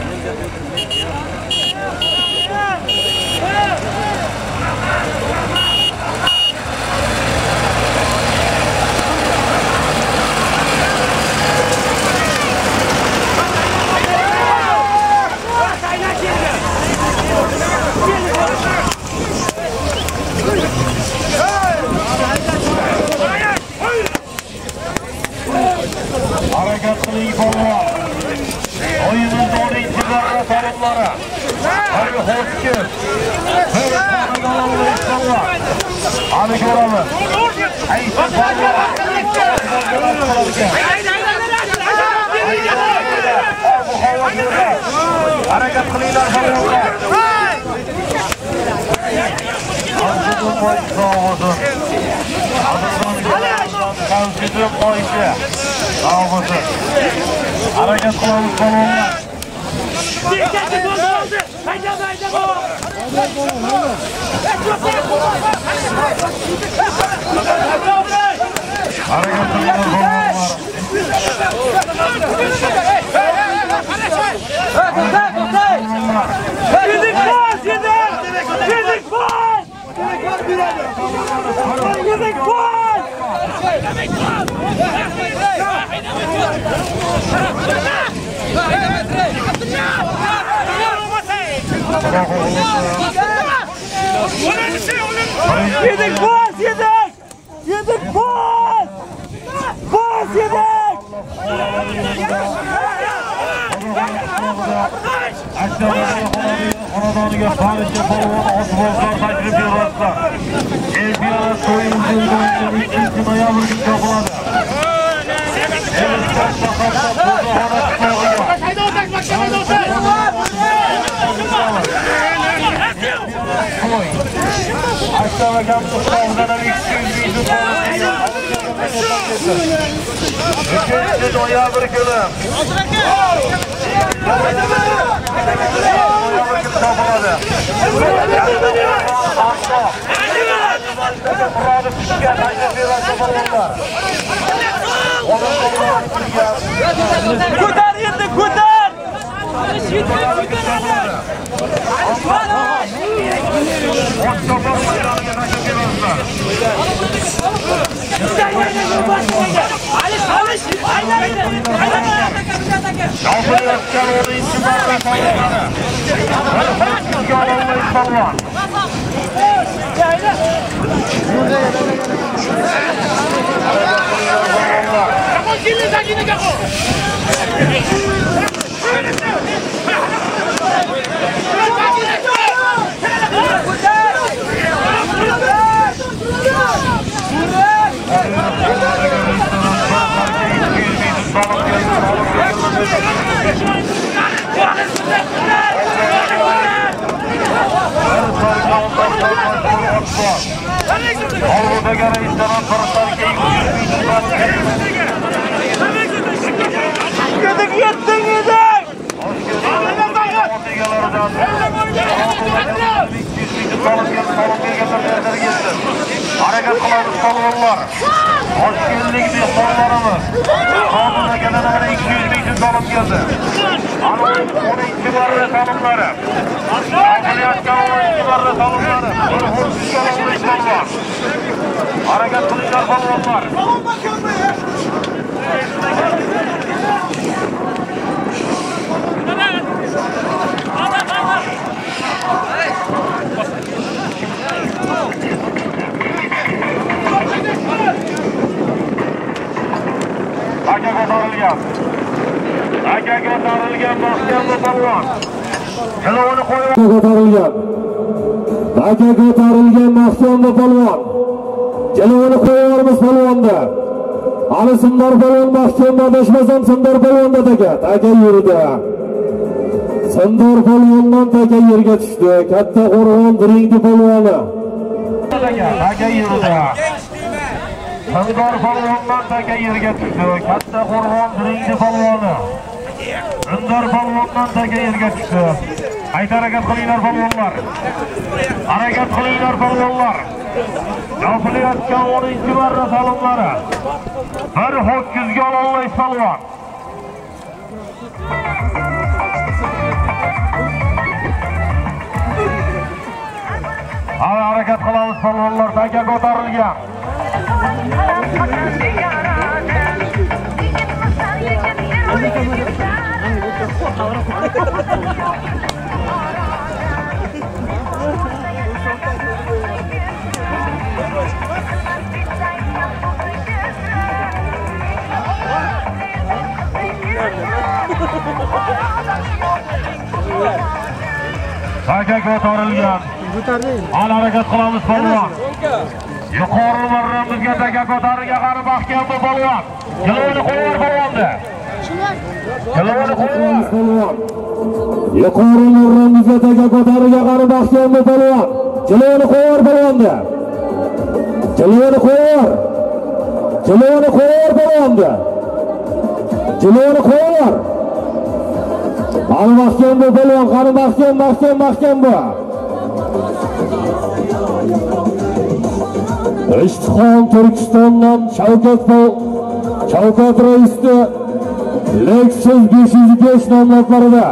Harakat qiling polvon. O'yinimiz 10-marra solimlari. Bir ho'kiz. Bir tona olishlar. Ana ko'ramiz. Qaysi polvon harakat qilinglar polvonlar. Harakat qilamiz polvonlar. Harakat qilinglar Yedik boz, yedik! Yedik boz! Boz yedik! Xonadoniga Farishga polvon otbozlar taklif yo'llatdilar. Chempionat to'yimiz 2 noyabr kunida bo'ladi. Akşam Mustafa'dan 200 bin noyabr günü. Kurtar yedik, kurtar! Harakat qilamiz polvonlar. Toshkentlik mehmonlarimiz. Hozirda kadar 200 ming so'm keldi. 12-marra solimlari. Oqilayotgan 12-marra solimlari. Bir ho'kizga olishlar. Harakat qilinglar polvonlar. polvon. Jilovini qo'yib ko'tarilgan. Taka ko'tarilgan Mahkamda polvon. Jilovini qo'yamiz polvonda. Ali Sindor polvon Mahkamda adashmasam Sindor polvonda taka yurdi. Sindor polvondan taka yerga tushdi. Katta Qo'rg'on Diringdi polvoni. Taka yurdi. Sindor polvondan taka yerga tushdi. Katta Qo'rg'on Diringdi polvoni. Sindor polvondan taka yerga tushdi. Qayta harakat qilinglar polvonlar. Harakat qilinglar polvonlar. Yopilayotgan 10-marra salomlari. Bir ho'kizga ololmaysiz polvon. Harakat qilamiz polvonlar. Taka ko'tarilgan. Taka ko'tarilgan. Al harakat qilamiz polvon. Yuqori marramizga taka ko'tarilgan qari Mahkam polvon. Jilovini qo'yar polvonda. Jilovini qo'yar polvon. Yuqori marramizga taka ko'tarilgan qari Mahkam polvon. Jilovini qo'yar polvonda. Jilovini qo'yar. Jilovini qo'yar polvonda. Jilovini qo'yar. Al Mahkam polvon, qari Mahkam bu. Ishtixon Turkistondan Shavkat Raisni Lexus 505 nomlotlarida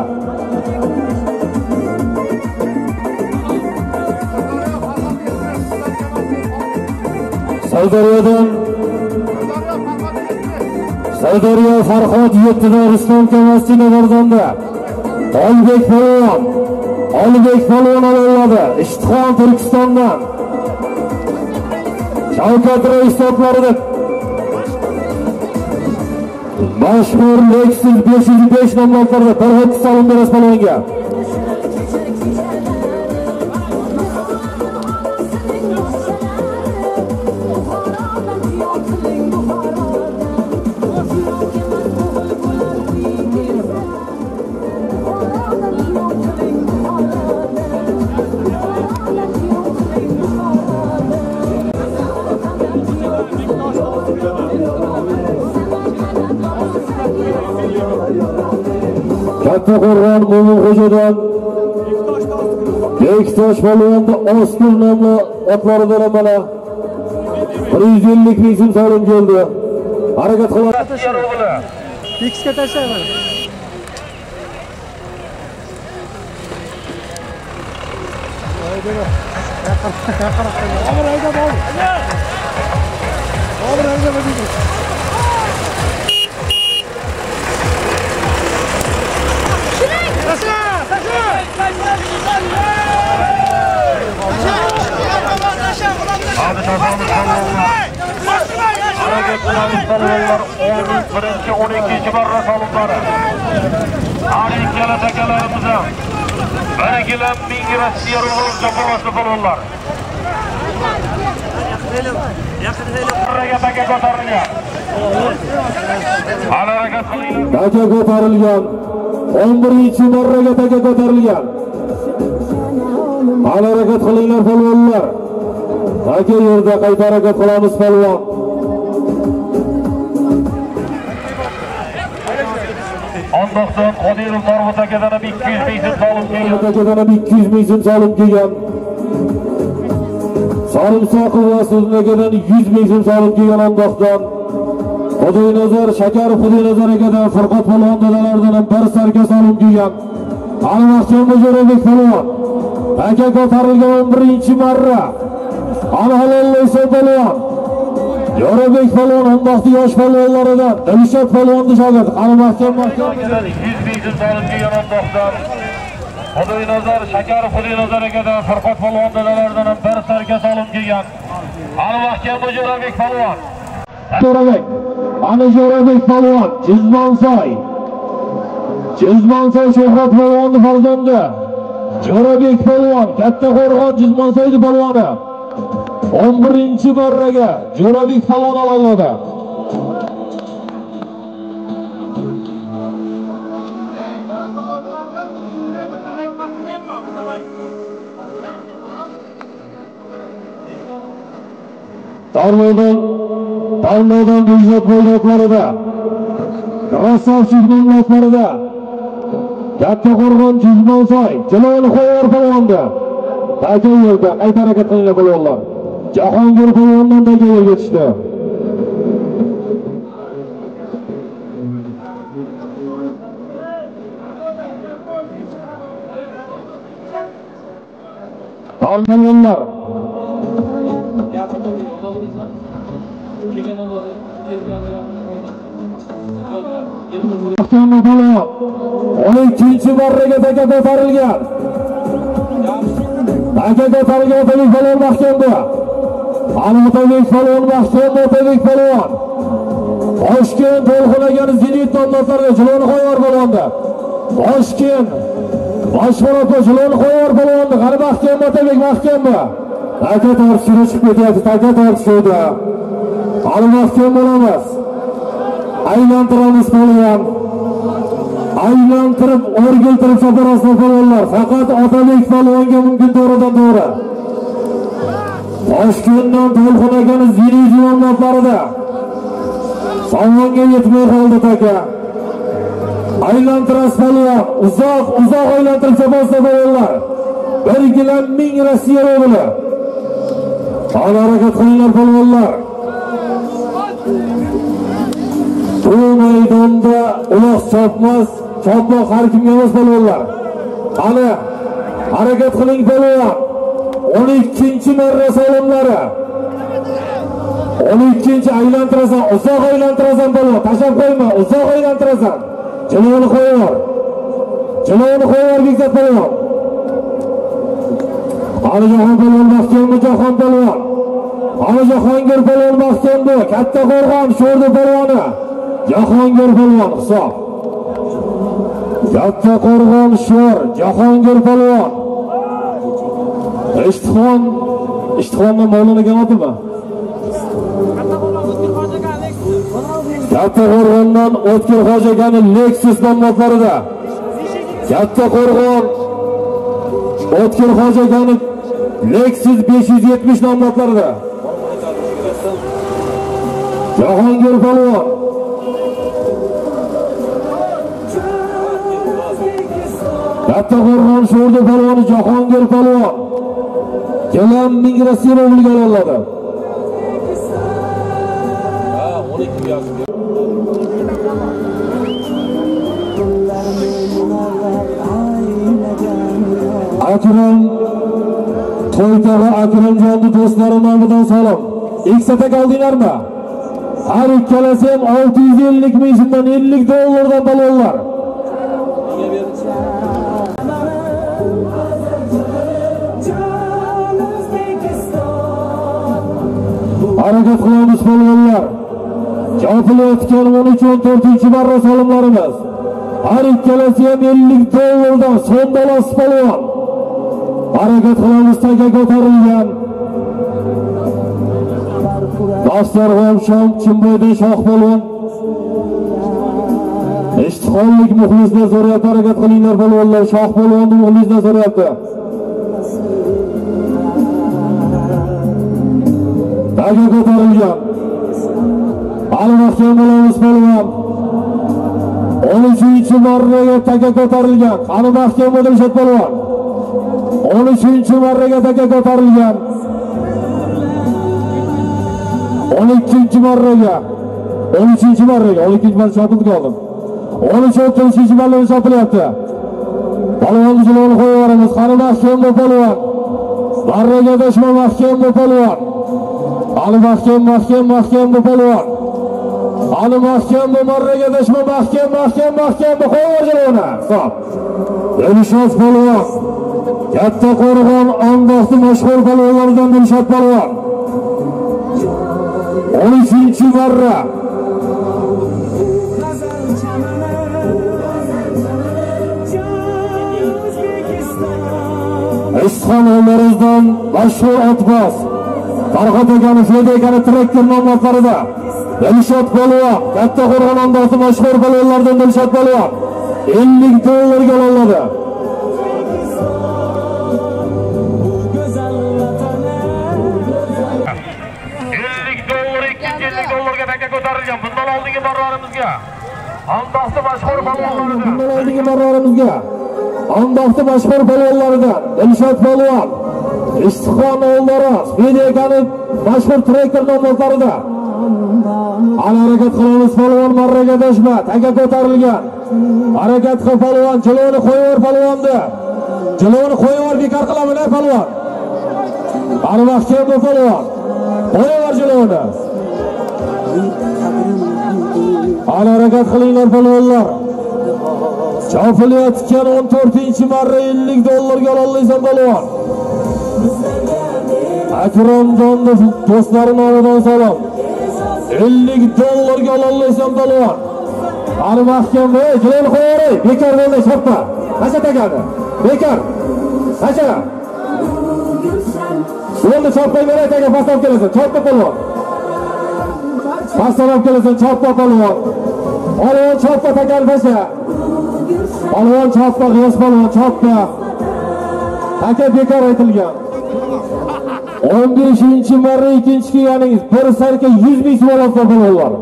Sirdaryo Farhod 7da Rustam Kamasini Vardonda Olbek polvon oladi. Ishtixon Turkistondan Shavkat Rais toplarida mashhur Lexus 505 nomlotlarida bir ho'kiz salom berasiz polvonga. Katta Qo'rg'on Mo'minxo'jadan Bektosh polvonda Oskur nomli otlaridan mana 150 ming so'm solim keldi. Harakat qilamiz. Tekisga tashlayman. Harakat qilamiz polvonlar. 11-12 marra salomlari. Har ikkala takalarimiz ham birigilan ming Rossiya rubli javobi polvonlar. Taka ko'tarilgan. Harakat qilinglar. Taka ko'tarilgan. 11-marraga taka ko'tarilgan. Harakat qilinglar polvonlar. Taka yerda qayta harakat qilamiz polvon. Ondoqdan Qodirov Norma takadan 200 ming so'm solim kelgan. Takadan 200 ming so'm solim kelgan. Sarimsoqov va So'znakadan 100 ming so'm solim kelgan Ondoqdan. Xudoynazar Shakarov Xudoynazar akadan Farqot polvon dadalaridan bir sarka solim kelgan. Ali Mahkam Jo'rabek polvon. Taka ko'tarilgan 11-marra. Ali Halollaysa polvon. Jo'rabek polvon Ondoqning yosh polvonlaridan Dilshod polvonni shogird. Ali Mahkam 100 ming so'm solim kelgan Ondoqdan. Xudoynazar Shakarov Xudoynazar akadan Farqot polvon dadalaridan bir sarka solim kelgan. Ali Mahkam Jo'rabek polvon. Jo'rabek, Ali Jo'rabek polvon, Jizmonsoy. Jizmonsoy Shuhrat polvonni farzandi Jo'rabek polvon Kattaqo'rg'on Jizmonsoy polvoni 11-marraga Jo'rabek polvon oladi. Darmodan Bijot bo'ylaklarida Rassovchikning lotlarida Kattaqo'rg'on Jizmonsoy Jalol Xo'yor polvonda Taka yo'lda qayta harakat qilinglar polvonlar. Jahongir polvondan Taka yo'lga tushdi. Polvonlar Mahkamda bo'lib, 12-marraga taka ko'tarilgan. Taka ko'tarilgan Otabek polvon mahkamda. Otabek polvon mahkamda Otabek polvon. Toshkent to'lqinagani Zenit nomlariga Jalol Xo'yor polvonda. Toshkent boshqaruvchi Jalol Xo'yor polvonda. Qani mahkamda Otabek mahkamda. Taka tortishga chiqib ketyapti. Taka tortishda. Qani mahkam bo'lamiz. Aylantiramiz polvon. Aylantirib, o'rgiltirib chaparaslar polvonlar. Faqat Otabek polvonga mumkin to'g'ridan to'g'ri. Toshkentdan to'lqinagani Zenit nomlarida. Somonga yetmay qoldi taka. Aylantirasiz polvon. Uzoq aylantirib chaparaslar polvonlar. Bir gilam 1000 Rossiya rubli. Harakat qilinglar polvonlar. Bu maydonda uloq chopmas, chopmoq har kimga emas polvonlar. Qani, harakat qiling polvon. 12-marra solimlari. 12 aylantirasan, uzoq aylantirasan polvon. Tashab qo'yma, uzoq aylantirasan. Jalol Xo'yor. Jalol Xo'yor Bekzod polvon. Jahon polvon mahkamda Jahon polvon. Jahongir polvon mahkamda Kattaqo'rg'on Sho'rda polvoni. Jahongir polvon hisob. Kattaqo'rg'on Sho'r Jahongir polvon. Ishtixonning mavloniga otimi? Kattaqo'rg'ondan O'tkir Xo'jagani Lexus nomlarida. Kattaqo'rg'on O'tkir Xo'jagani Lexus 570 nomlarida. Jahongir polvon. Kattaqo'rg'on Sho'rda polvoni Jahongir polvon. Kelam 1000 Rossiya rubliga oladi. Akram To'ytog'i Akramjonning do'stlari nomidan salom. Eksata qoldinglarmi? Har ikkalasi ham 650 ming so'mdan $50 polvonlar. Harakat qilamiz polvonlar. Chopilayotgan 13-14-marra solimlarimiz. Har ikkalasi ham $50 so'm bolasi polvon. Harakat qilamiz, taka ko'tarilgan. Dasturxon shom Chimboydan Shoh polvon. Ishtixonlik muxlislar so'rayapti, harakat qilinglar polvonlar. Shoh polvonni muxlislar so'rayapti. Taka ko'tarilgan. Hali mahkam bo'lamiz polvon. 13-marraga taka ko'tarilgan. Qani mahkam bo'lishadi polvon. 13-marraga taka ko'tarilgan. 12-marraga 12-marra chopib qoldim. 13-marraga chopilyapti. Polvonni Jalol Xo'yorimiz. Qani mahkam bo'l polvon. Marraga dashma mahkam bo'l polvon. Ali mahkam bo'l polvon. Ali mahkam bo'l, marraga dashma mahkam bo'l Xo'yorjona. Stop. Elishos polvon. Kattaqo'rg'on Ondoqni mashhur polvonlaridan Dilshod polvon. 13-marra. Ishxon o'llarimizdan mashhur otboz Farhod akani, Feda akani traktor nomlotlarida Dilshod polvon, Katta Qo'rg'on ondosi mashhur polvonlardan Dilshod polvon $50 oladi. $50 taka ko'tarilgan. Bundan oldingi marrarimizga Ondoqda mashhur polvonlaridan. Bundan oldingi marrarimizga Ondoqda mashhur polvonlaridan Dilshod polvon, Ishxon o'llari, Feda akani mashhur traktor nomlotlarida harakat qilamiz polvon marraga dashma, taka ko'tarilgan. Harakat qil polvon, jilovni qo'yver polvonni. Jilovni qo'yver, bekor qilaman polvon. Qani mahkam bu polvon. Qo'yver jilovni. Harakat qilinglar polvonlar. Chopilayotgan 14-marra $50 ga olaysan polvon. Akramjon do'stlarim nomidan salom. $50 ga olaysan polvon. Qani mahkam bu, jilovni qo'yver, bekor bo'ldi choppa. Qancha takadi? Bekor. Qancha? Endi choppa beraylik aka, pastdan kelasan, choppa polvon. Pastdan kelasan, choppa polvon. Polvon choppa takar bo'lsa. Polvon choppa, g'iyos polvon choppa. Taka bekor aytilgan. 15-marra ikkinchi kelganingiz, bir sarka 100 ming so'm olasiz polvonlar.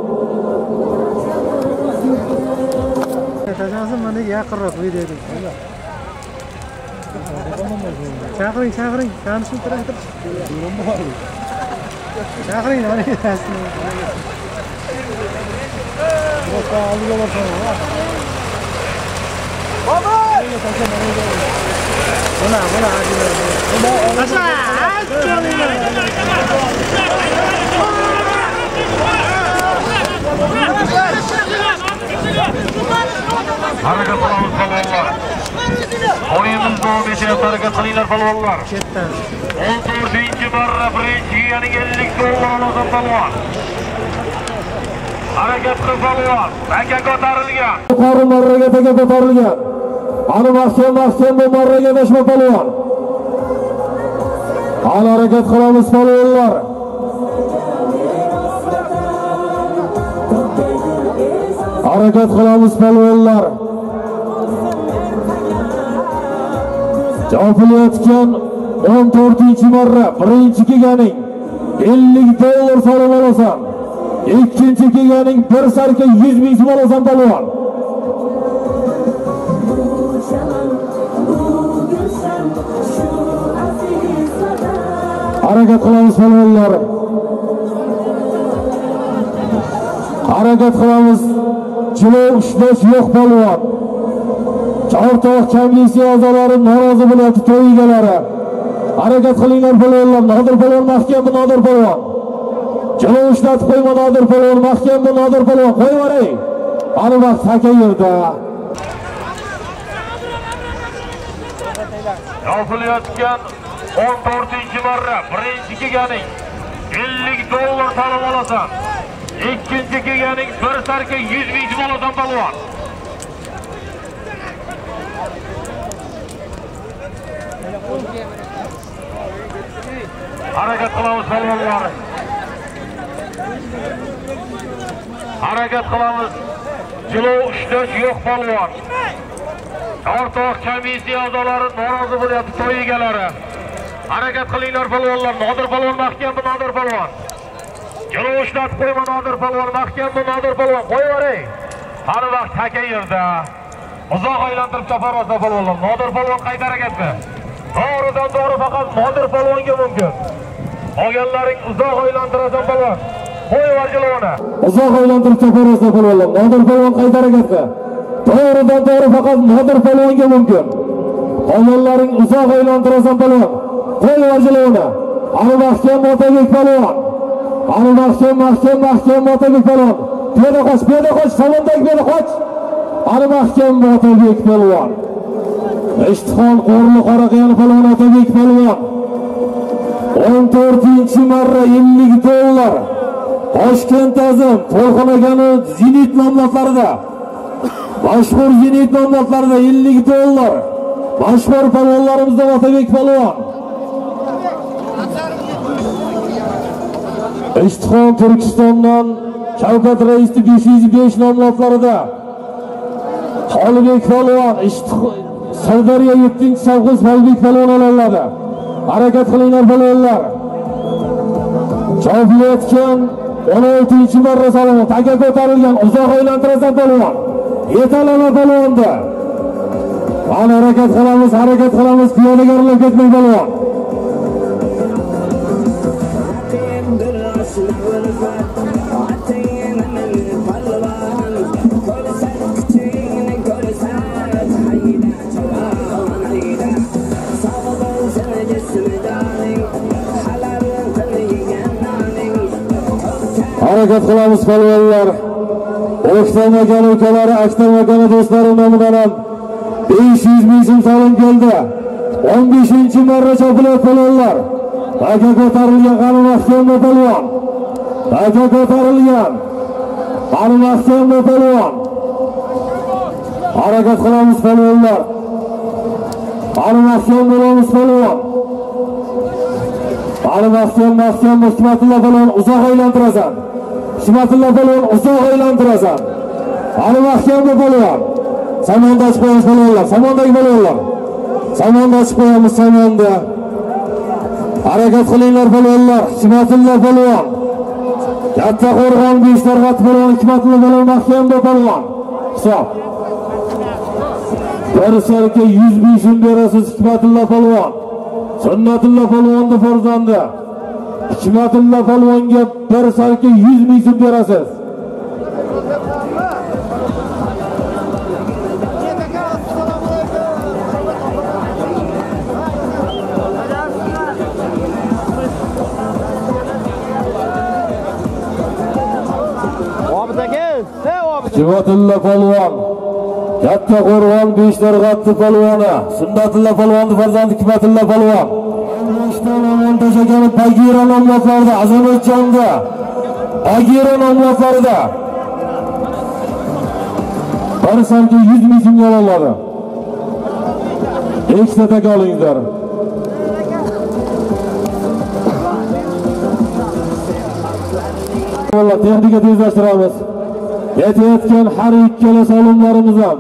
Tajazim mana yaqinroq videoda. Chaqiring, tanishib traktor. Chaqiring, mana rasmi. Boshqa oldiga borsam. Baba! Mana ajina. Harakat qilamiz polvonlar. O'yinimiz davom etyapti, harakat qilinglar polvonlar. 14-marra birinchi yana $50 oladi polvon. Harakat qil polvon. Taka ko'tarilgan. Yuqori marraga taka ko'tarilgan. Qani mahkam bu marraga dashma polvon. Qani harakat qilamiz polvonlar. Harakat qilamiz polvonlar. Chopilayotgan 14-marra birinchi kelganing $50 so'rab olasan. Ikkinchi kelganing bir sarka 100 ming so'm olasan polvon. Harakat qilamiz polvonlar. Harakat qilamiz. Jilov ushlash yo'q polvon. Chortoq komissiya a'zolari norozi bo'lyapti, to'y egalari. Harakat qilinglar polvonlar. Nodir polvon mahkam bu Nodir polvon. Jilov ushlatib qo'yma Nodir polvon, mahkam bu Nodir polvon. Qo'yavering. Qani vaqt taka yerda. Yopilayotgan 14-marra birinchi kelganing $50 talab olasan. Ikkinchi kelganing bir sarka 100 ming so'm olasan polvon. Harakat qilamiz polvonlar. Harakat qilamiz. Jilov ushlash yo'q polvon. Chortoq komissiya a'zolari norozi bo'lyapti, to'y egalari. Harakat qilinglar polvonlar. Nodir polvon mahkam bu Nodir polvon. Jilov ushlatib qo'yma Nodir polvon, mahkam bu Nodir polvon. Qo'yavering. Qani vaqt taka yerda. Uzoq aylantirib choparasa polvonlar. Nodir polvon qayta harakatda. To'g'ridan to'g'ri faqat Nodir polvonga mumkin. Qolganlaring uzoq aylantirasan polvon. Qo'yver jilovni. Uzoq aylantirib choparasa polvonlar. Nodir polvon qayta harakatda. To'g'ridan to'g'ri faqat Nodir polvonga mumkin. Qolganlaring uzoq aylantirasan polvon. Qo'yver jilovni. Qani mahkam Otabek polvon. Qani mahkam Otabek polvon. Piyoda qoch, salondagi piyoda qoch. Qani mahkam Otabek polvon. Ishtixon qo'rli Qoraqo'yan polvon Otabek polvon. 14-marra $50. Toshkent Azim, To'lqinagani Zenit nomlotlarida. Mashhur Zenit nomlotlarida $50. Mashhur palvonlarimizdan Otabek palvon. Ishtixon Turkistondan Shavkat Raisni 505 nomlotlarida. Xolibek palvon, Sirdaryo 7-savg'iz Xolibek palvon olinadi. Harakat qilinglar palvonlar. Chopilayotgan 16-marra salom taga ko'tarilgan uzoq aylantirasa palvon. Yetalama palvonda. Mana harakat qilamiz, piyodagarlar ketmay palvon. Harakat qilamiz palvonlar. O'xtamagan ukalari, aktamagan do'stlarim nomidan ham 500 ming so'm salom keldi. 15-marra chopilayotgan palvonlar. Taga ko'tarilgan qani mahkamda palvon. Taga ko'tarilgan qani mahkamda palvon. Harakat qilamiz palvonlar. Qani mahkam bo'lamiz palvon. Qani mahkam Hikmatullo palvon uzoq aylantirasan. Hikmatullo palvon uzoq aylantirasan. Qani mahkamda palvon. Samonda chiqamiz palvonlar. Samondagi palvonlar. Samonda chiqamiz samonda. Harakat qilinglar palvonlar. Hikmatullo palvon. Katta Qo'rg'on Beshtarg'at palvon Hikmatullo palvon mahkamda palvon. Hisob. Bir sarka 105 so'm berasiz Hikmatullo palvon. Sunnatullo palvonning farzandi. Hikmatullo palvonga bir sarka 100 ming so'm berasiz. Hikmatullo palvon. Katta Qo'rg'on Beshtarg'at palvoni. Sunnatullo palvonning farzandi Hikmatullo palvon. Montajagan Bagira nomlotlarida, Azamatjonda Bagira nomlotlarida bir sanki 100 ming so'm oladi. Ikkita taka olinglar. Vallahi texnika tezlashtiramiz. Yetayotgan har ikkala salomlarimiz ham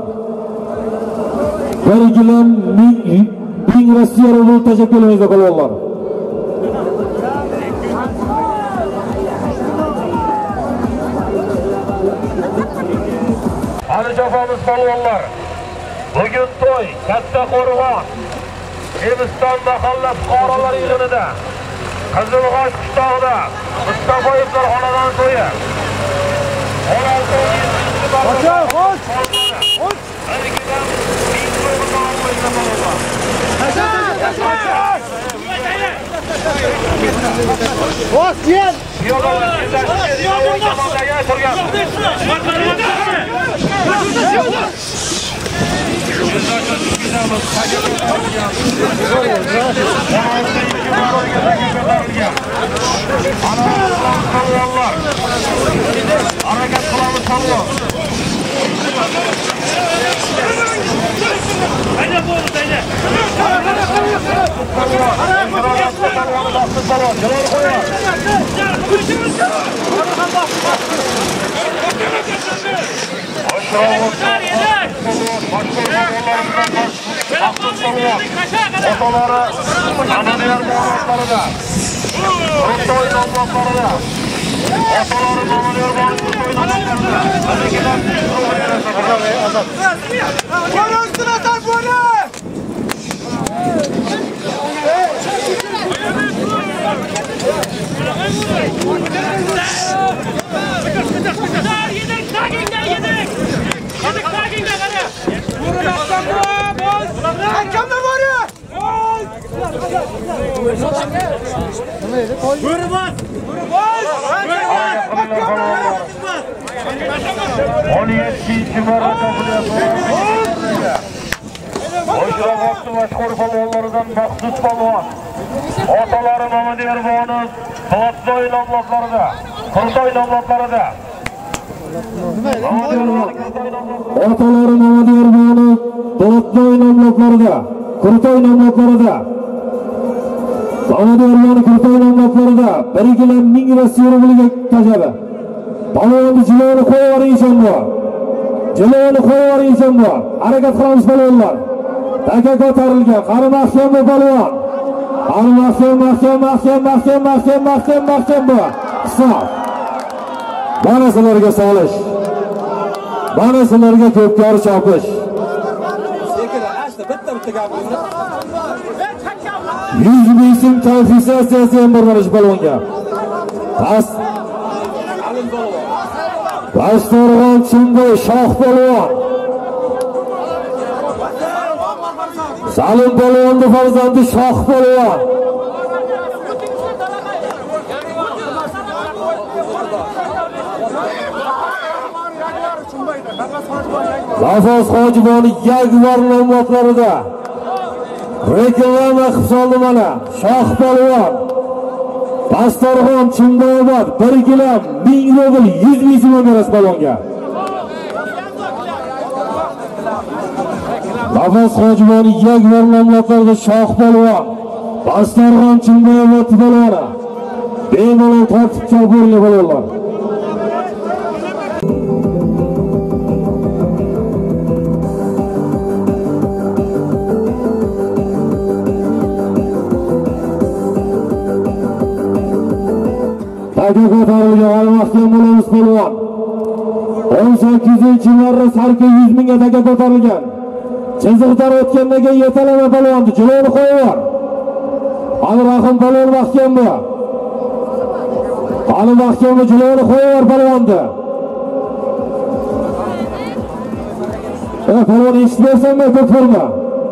1 gilam 1000 Rossiya rubli tashab kelmaydi palvonlar. Alijofomiz palvonlar. Bugun to'y Katta Qo'rg'on Emiston mahalla fuqarolar yig'inida Qizilg'och qishlog'ida Mustafoyevlar xonadon to'yi. Harakat qilamiz palvon. Ayda bo'ldi, ayda. Otalari anadilar muhabbatlarida. To'y nomlotlarida. Otalari nomlotlarida to'y nomlotlarida. Mashhur palvonlardan Maqsud palvon. Otalari Mamadi Ervoni Po'latsoy nomlotlarida, Qurtoy nomlotlarida. Otalari Mamadi Ervoni Po'latsoy nomlotlarida. Kurtoy nomlotlarida Mamadu Ermani Kurtoy nomlotlarida 1 kilo 1000 Rossiya rubliga tashladi. Palvonni jiloni qo'yaveringsan bu. Jiloni qo'yaveringsan bu. Harakat qilamiz palvonlar. Taka ko'tarilgan. Qani mahkam bu palvon. Qani mahkam bu. Hisob. Mana sizlarga solish. Mana sizlarga ko'pkari chopish. Yüz ming konfiskatsiyasi ham borish balonga. Pastorg'on Chimboy Shoh polvon. Salim polvonning farzandi Shoh polvon. G'afos Hojiboni Yagvar nomlotlarida reklama qilib soldi mana Shoh polvon. Pastorg'on Chimboybod 1 kilo 1000 rubl 100 ming so'm berasiz balonga. G'afos Hojiboni Yagvar nomlotlarida Shoh polvon. Pastorg'on Chimboybod polvoni. Bemalol tartibga bo'ling balonlar. Taka ko'tarilgan mahkam bo'lamiz polvon. 18-yillarda sarka 100 mingga taka ko'tarilgan. Chiziqdan o'tgandan keyin yetalama polvonni jiloni qo'yaver. Qani Rahim polvon mahkam bu. Qani mahkam jiloni qo'yaver polvonni. Polvon eshitmaysanmi ko'p forma?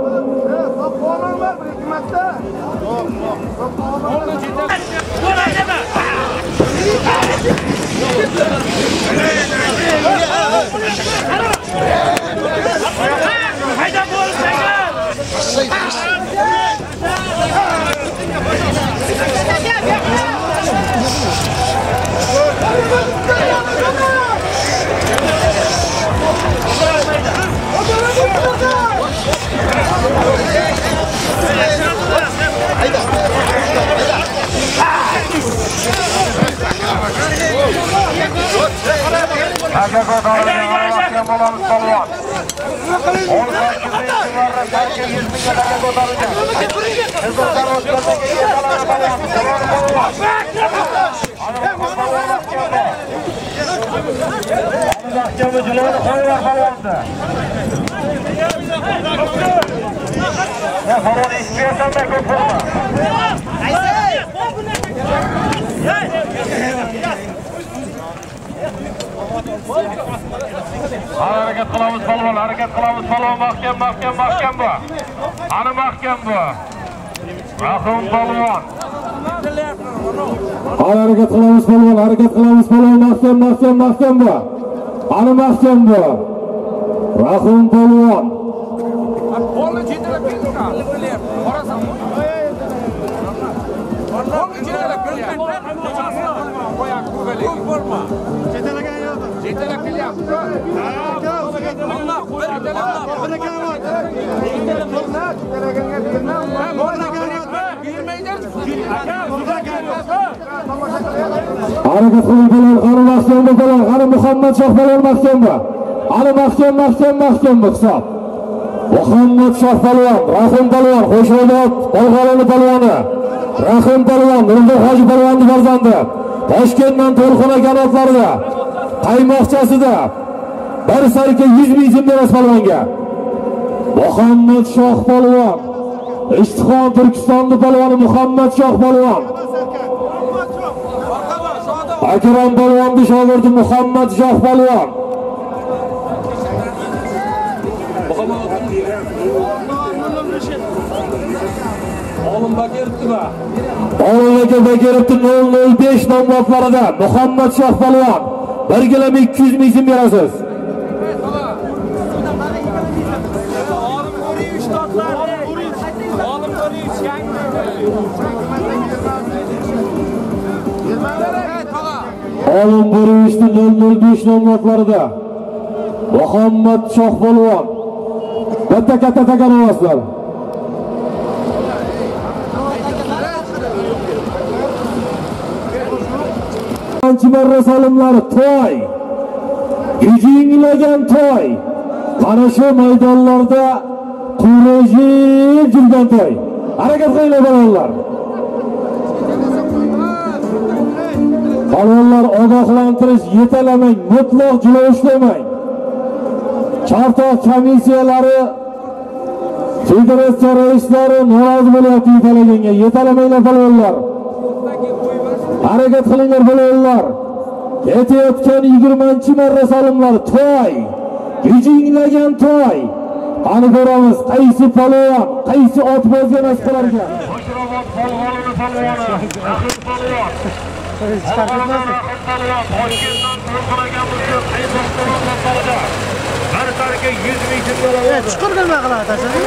Harakat qilamiz polvon, harakat qilamiz polvon, mahkam bu. Qani mahkam bu. Rahim polvon. Harakat qilamiz polvon, mahkam bu. Qani mahkam bu. Rahim polvon. Qo'lni chetlab kelsa, qorasan. Qo'lni chetlab kelsa. Qo'yak ko'galik. Bo'lma. Chetalagan yo'q. Chetlab kelyapti. Allah harakat qiling polvon, qani mahkam bu polvon, qani Muhammad Shoh polvon mahkam bu. Qani mahkam bu hisob. Muhammad Shoh polvon, Rahim polvon, Qo'shobod Polg'aloni polvoni. Rahim polvon, Nurmuhammad Hoji polvonning farzandi. Toshkentdan To'lqin kanatlarida, qaymoqchasida bir sarka 100 ming so'm berasiz polvonga. Muhammad Shoh polvon, Ishtixon Turkistonning polvoni Muhammad Shoh polvon. Akram polvonning shogirdi Muhammad Shoh polvon. Olim Bakirova. Olimga Bakirov 005 nomlotlarida Muhammad Shoh polvon 1 kilo 200 ming so'm berasiz. Olim Bo'riyishni 005 nomlotlarida Muhammad Shoh polvon. Katta ovozlar. yigirmanchi marra solimlari to'y. Yengilgan to'y. Mana shu maydonlarda qurashib yurgan to'y. Harakat qilinglar bolalar. Bolalar ogohlantirish yetalamang, mutlaq jilo ishlamang. Chortoq komissiyalari, federatsiya raislari norozi bo'lyapti yetalaganga. Yetalamanglar bolalar. Harakat qilinglar bolalar. Ketayotgan 20-marra solimlar to'y. Yengilgan to'y. Qani ko'ramiz, qaysi palvon, qaysi otbozga nasib qilarkan. Qo'shirobod polvonini polvoni, Rahim polvon. Toshkentdan to'lqinagan bo'lsa, qaysi polvonlarida bir tariga 100 ming so'm bo'ladi. Chuqur nima qiladi tashladi?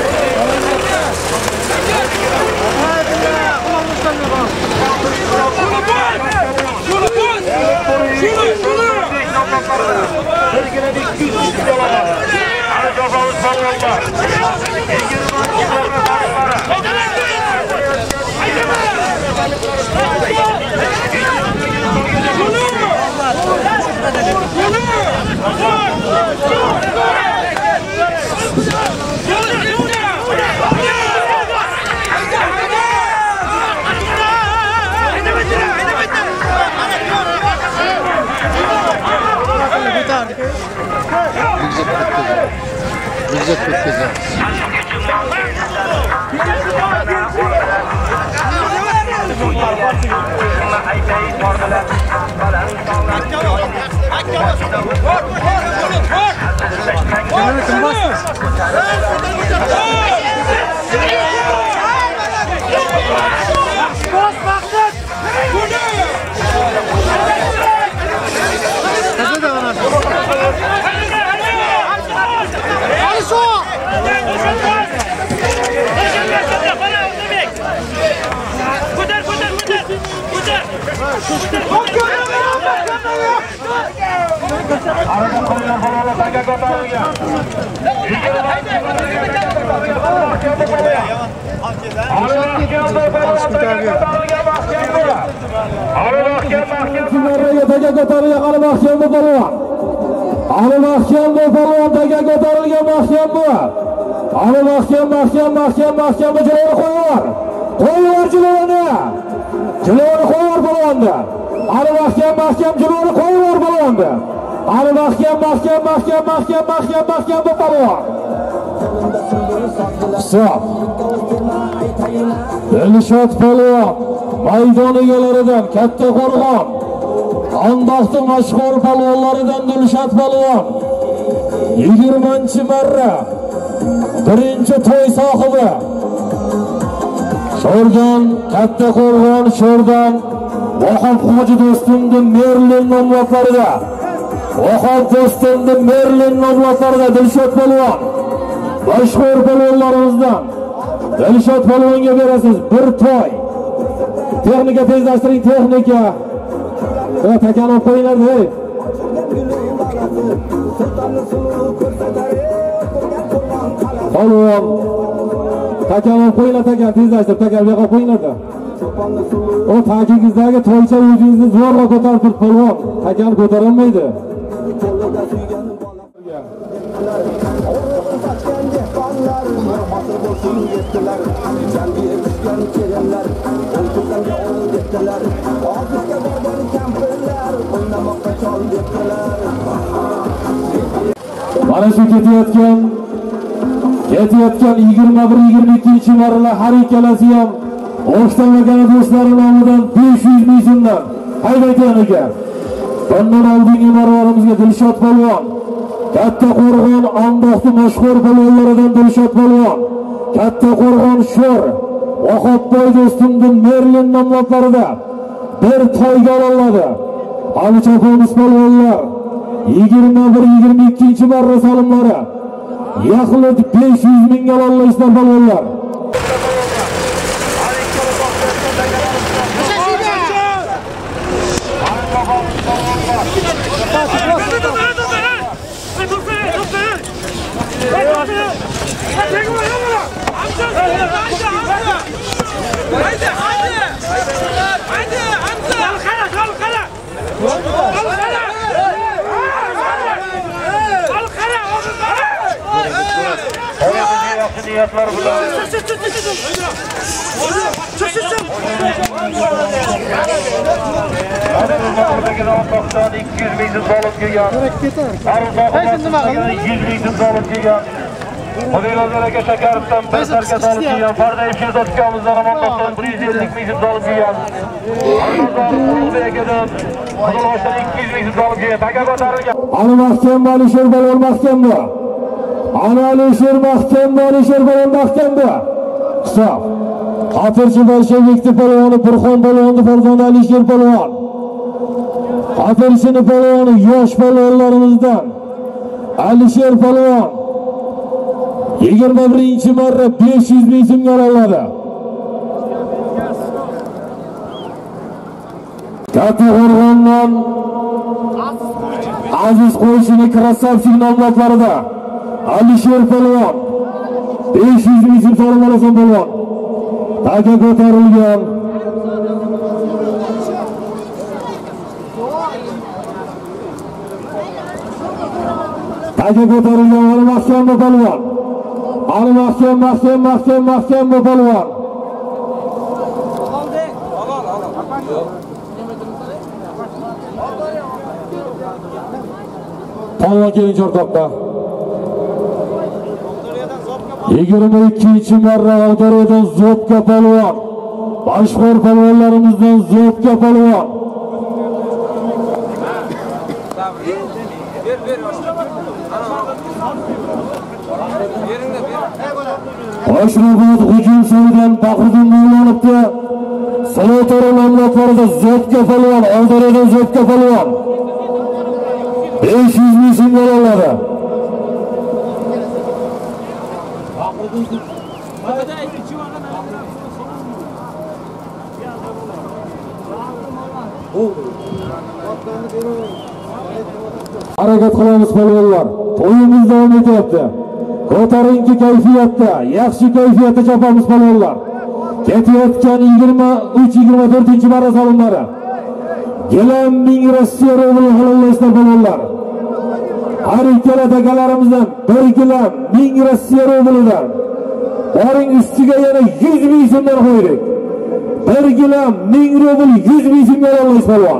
Dilshod polvon maydon egalaridan Katta Qo'rg'on, Andoqning mashhur polvonlaridan Dilshod polvon 20-marra birinchi to'y sohibi. Sho'rdan Katta Qo'rg'on, Sho'rdan Vahab Hoji do'stimning Merlin nomlariga, Vahab do'stimning Merlin nomlariga Dilshod polvon mashhur polvonlarimizdan Dilshod polvonga berasiz bir to'y. Texnika tezlashtiring, texnika. Takanov qo'yinglar, ey. Polvon. Takanov qo'yinglar, takan tezlashtirib, takan bu yoqqa qo'yinglar-da. O takingizdagi to'ycha o'zingizni zo'rg'a ko'tarib turib polvon. Takan ko'tara olmaydi. Mana shu ketayotgan 21-22 marra har ikkalasi ham o'xshamagani do'stlari nomidan 500 ming so'mdan haydaydigan ekan. Bundan oldingi marvarimizga Dilshod polvon, Katta Qo'rg'on Andoqning mashhur polvonlaridan Dilshod polvon, Katta Qo'rg'on Sho'r, Vahobboy do'stimning Merlin nomlariga bir to'yga ololadi. Alichoqimiz polvonlar 21-22 marra solimlari yaxlit 500 ming ololishlar polvonlar. yoshlar bilan. Aruzog'idagi To'xton 200 ming so'm olib kelgan. Aruzog'idagi 100 ming so'm olib kelgan. Qo'yilgan aka Shakarovdan bir sarka olib kelgan. Fardayev Sherzod ukamizdan Ramontoqdan 150 ming so'm olib kelgan. Aruzog'idagi Qozog'iston 200 ming so'm olib kelgan. Taka ko'tarilgan. Ana mahkam Alisher balon mahkamda. Ana Alisher mahkam Alisher balon mahkamda. Hisob. Atirchi Bolshevikni palvoni Burxon palvonni farzandi Alisher palvon. Atirchini palvoni yosh palvonlarimizdan Alisher palvon 21-marra 500 ming so'mga oladi. Kattaqo'rg'ondan Aziz Qo'yshini Krasavchik nomlotlarida Alisher palvon 500 ming so'm so'rab olasan palvon. Taka ko'tarilgan. Taka ko'tarilgan ana mahkam palvon. Ana mahkam palvon. Palvon keling o'rtoqlar. 22-marra Ag'darodan Zobka palvon. Boshqor palvonlarimizdan Zobka palvon. Qo'shrobod hujum so'ridan Bahriddin Mo'ynonovga Salotor nomlotlarida Zobka palvon, Ag'darodan Zobka palvon 500 ming so'm oladi. Harakat qilamiz palvonlar. To'yimiz davom etyapti. Ko'tarinki kayfiyatda, yaxshi kayfiyatda chopamiz palvonlar. Ketayotgan 23-24-marra solinlari. Gilam 1000 Rossiya rubli halollaslar palvonlar. Har ikkala takalarimizdan 1 gilam 1000 Rossiya rublidan. Boring ustiga yana 100 ming so'mdan qo'ydik. 1 gilam 1000 rubl 100 ming so'mga olamiz palvon.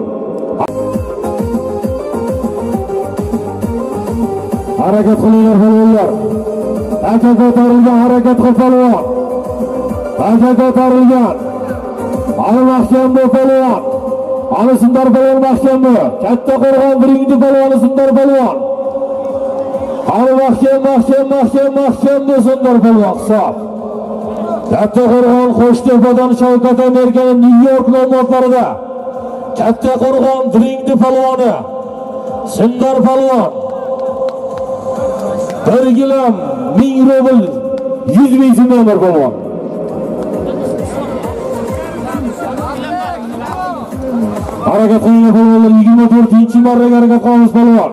Harakat qilinglar palvonlar. Taka ko'tarilgan, harakat qil palvon. Taka ko'tarilgan. Ana mahkam bu palvon. Ana Sundar palvon mahkam bu. Kattaqo'rg'on birinchi palvoni Sundar palvon. Ana mahkam bu Sundar palvon hisob. Kattaqo'rg'on Qo'shtepadan Shavkat Amerikaning Nyu-York nomlotlarida Kattaqo'rg'on birinchi palvoni Sundar palvon 1 gilam 1000 rubl 100 ming so'm palvon. Harakat qilinglar palvonlar. 24-marraga harakat qilamiz palvon.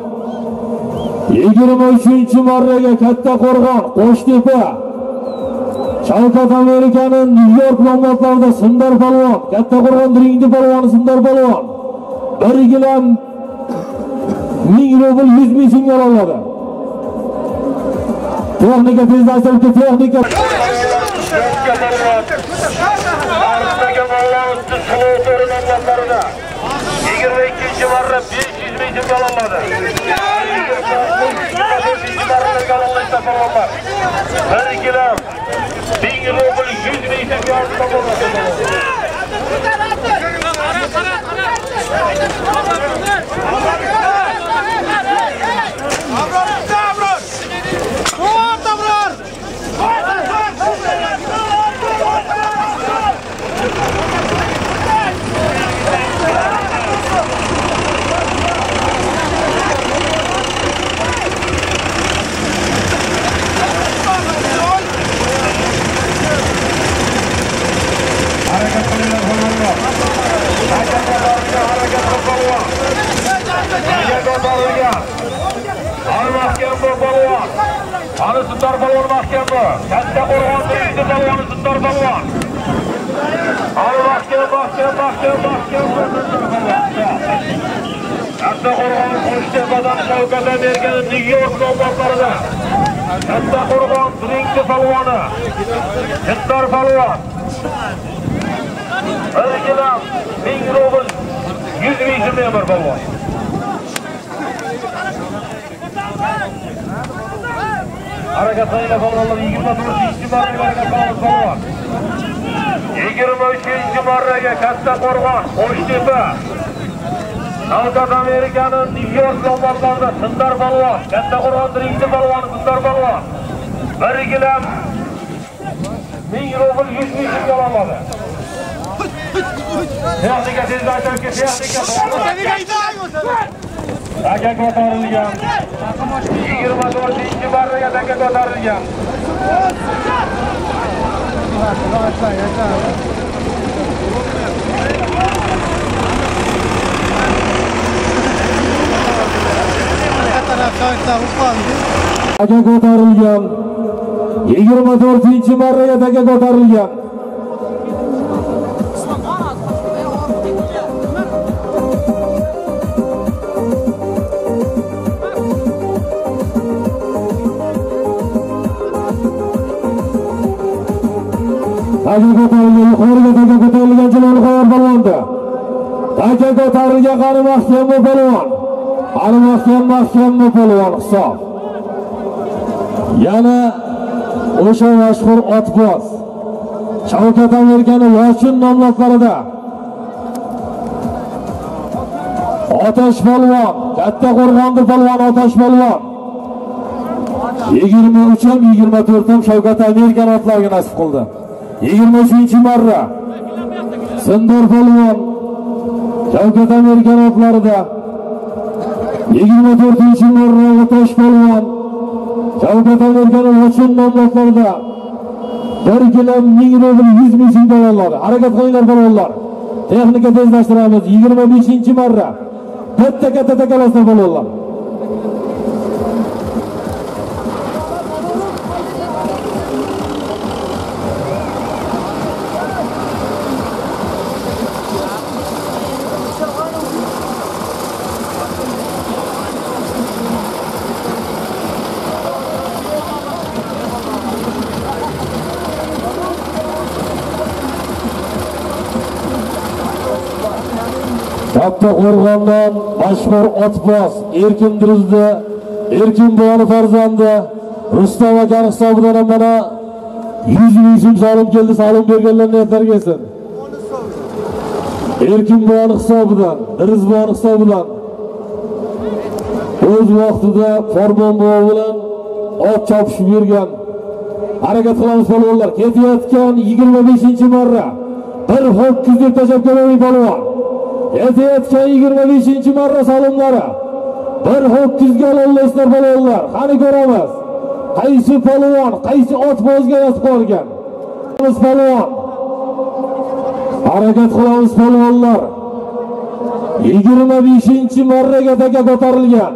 23-marraga Kattaqo'rg'on Qo'shtepa Shavkat Amerikaning Nyu-York nomlotlarida Sundar palvon, Kattaqo'rg'on birinchi palvoni Sundar palvon 1 gilam 1000 rubl 100 ming so'mga oladi. Texnika tezlashtiribdi, texnika. Aruzog'idagi Salotor nomlotlarida 22-marra 500 ming so'mga oladi. 22-marraga olishda palvonlar. 1 gilam 1000 rubl 100 ming so'mga oladi. Ana Sundar palvon mahkam bu. Kattaqo'rg'on birinchi palvoni Sundar palvon. Ana mahkam. Kattaqo'rg'on Qo'shtepadan Shavkat Amerikaning Nyu-York nomlotlarida Kattaqo'rg'on birinchi palvoni Jindor palvon 1 kilo 1000 rubl 100 ming so'm bir palvon. Harakat qilinglar palvonlar 24-marraga harakat qilamiz palvon. 23-marraga Kattaqo'rg'on Qo'shtepa South Amerikaning New-York lombozlarida Sindor palvon, Kattaqo'rg'on birinchi palvoni Sindor palvon 1 kilo 1000 rubl 100 ming so'mga oladi. Texnika tezlashtirishga texnika taka ko'tarilgan. 24-marraga taka ko'tarilgan. Taka ko'tarilgan. 24-marraga taka ko'tarilgan. Taka ko'tarilgan, yuqoriga taka ko'tarilgan Jalol Qo'yar balonda. Taka ko'tarilgan qari mahkam bu balon. Qari mahkam bu balon hisob. Yana o'sha mashhur otboz Shavkat Amerikaning Yoshin nomlotlarida Otash polvon, Kattaqo'rg'onda polvon Otash polvon 23 ham 24 ham Shavkat Amerika otlariga nasib qildi. 23-marra Sindor polvon Shavkat Amerika otlarida 24-marra Otash polvon Shavkat Amerikaning Yoshin nomlotlarida 1 kilo 1000 rubl 100 ming so'm oladi. Harakat qilinglar polvonlar. Texnika tezlashtiramiz. 25-marra bitta katta takalaslar polvonlar. Kattaqo'rg'ondan mashhur otboz Erkin Diruzdi, Erkin Boni farzandi Rustam aka hisobidan ham mana 100 ming so'm salom keldi. Salom berganlarni ertarga yesin. Erkin Boni hisobidan, Diriz Boni hisobidan o'z vaqtida Farmon bobo bilan ot chopishib bergan. Harakat qilamiz polvonlar. Ketayotgan 25-marra bir ho'kiz deb tashlab kelmaydi polvon. Ketayotgan 25-marra salomlari bir ho'kizga ololaysizlar polvonlar. Qani ko'ramiz. Qaysi polvon, qaysi otbozga nasib qilgan. Biz polvon. Harakat qilamiz polvonlar. 25-marraga taka ko'tarilgan.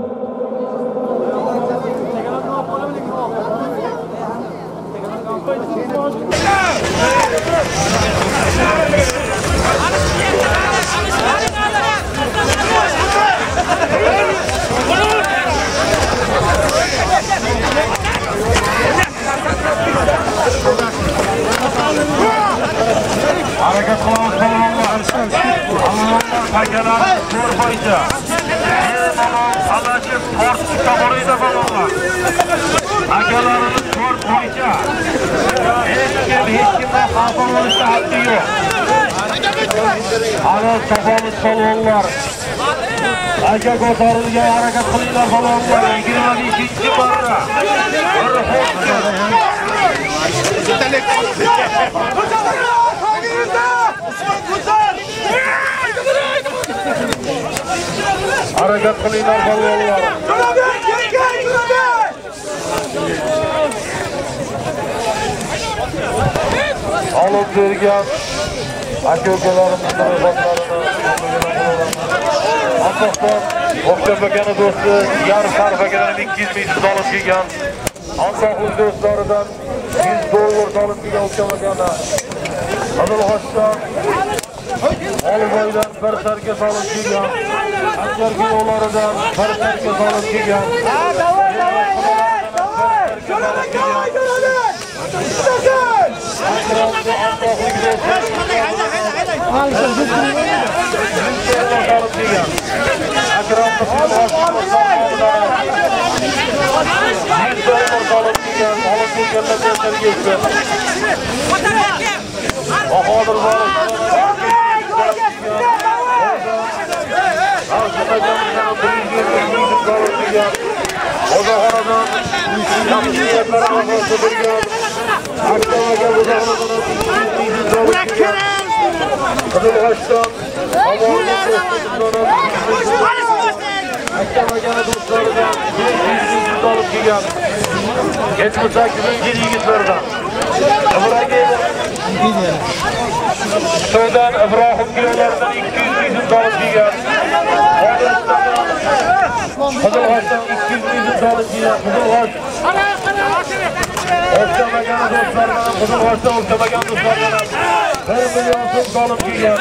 Harakat qilamiz polvonlar. Takalar to'r bo'yicha. Alashib tortishga boraydi polvonlar. Akalarimiz to'r bo'yicha. Hech kimga xafa bo'lishga haqqi yo'q. Ana topamiz polvonlar. Aka ko'tarilgan, harakat qilinglar polvonlar. 25-marra. Harakat qilinglar polvonlar. Olib bergan aka-ukalarimizning ro'yxatlarini Allohdan O'xshab akani do'sti yarim sarf akadan 200 ming so'm olib kelgan. Allohning do'stlaridan $100 olib kelgan O'xshab akani. Adalxoshdan Olboydan bir sarga solib kelgan. Askar gilovlaridan bir sarga solib kelgan. So'dan İbrahim Güler'den 200 milyon dolar diyen. Kızılbaş'tan 200 milyon dolar diyen. Kızılbaş. Oktamagan dostlardan, Kızılbaş'ta oktamagan dostlardan 1 milyon dolar diyen.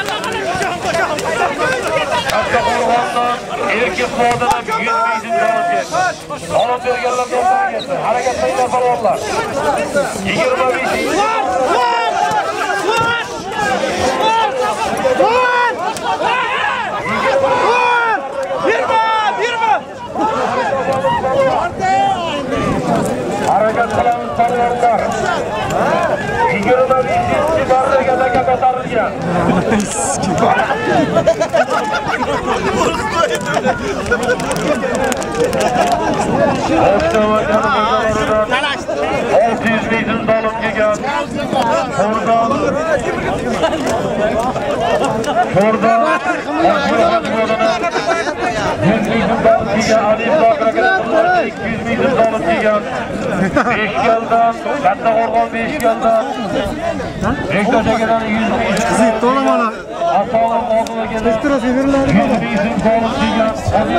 Hatta Orhan'dan erkek modana 100 milyon dolar diyen. Alıp bergenler dostlar gelsin. Hareketleyin falonlar. 25. Harakat qilamiz parvarlar. 25 barragadaga ko'tarilgan. Beşkeldan, katta Orhan Beşkeldan, Beşiktaş'a 100 milyon. To'lamana. Asalım olduğuna gelir. 100 milyon dolar diyen.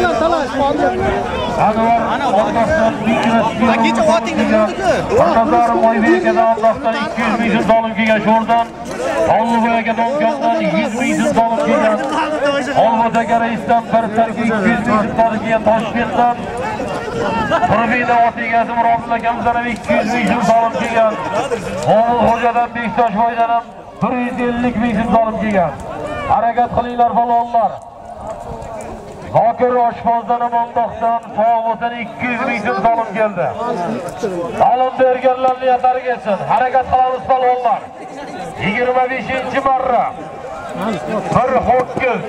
Anvar Allah'tan kecha Anazarım Oybeke'den Allah'tan 200 milyon dolar diyen. Şuradan Avluboya'ya Donkan'dan 100 milyon dolar diyen. Olmadığı reisten Perser'e 200 milyon dolar diyen. Toshkent'dan Pırbey'de otigazı Murat'ın akamızdan 200 milyon dolar diyen. Oğul Hoca'dan Beşiktaş boydanım 150 milyon dolar diyen. Harakat qilinglar falonlar. Zokir oshpozdan Amondoqdan Sog'o'dan 200 milyon dolar keldi. Ta'lim berganlarni yatar ketsin. Harakat qilamiz falonlar. 25-marra. Bir ho'kiz.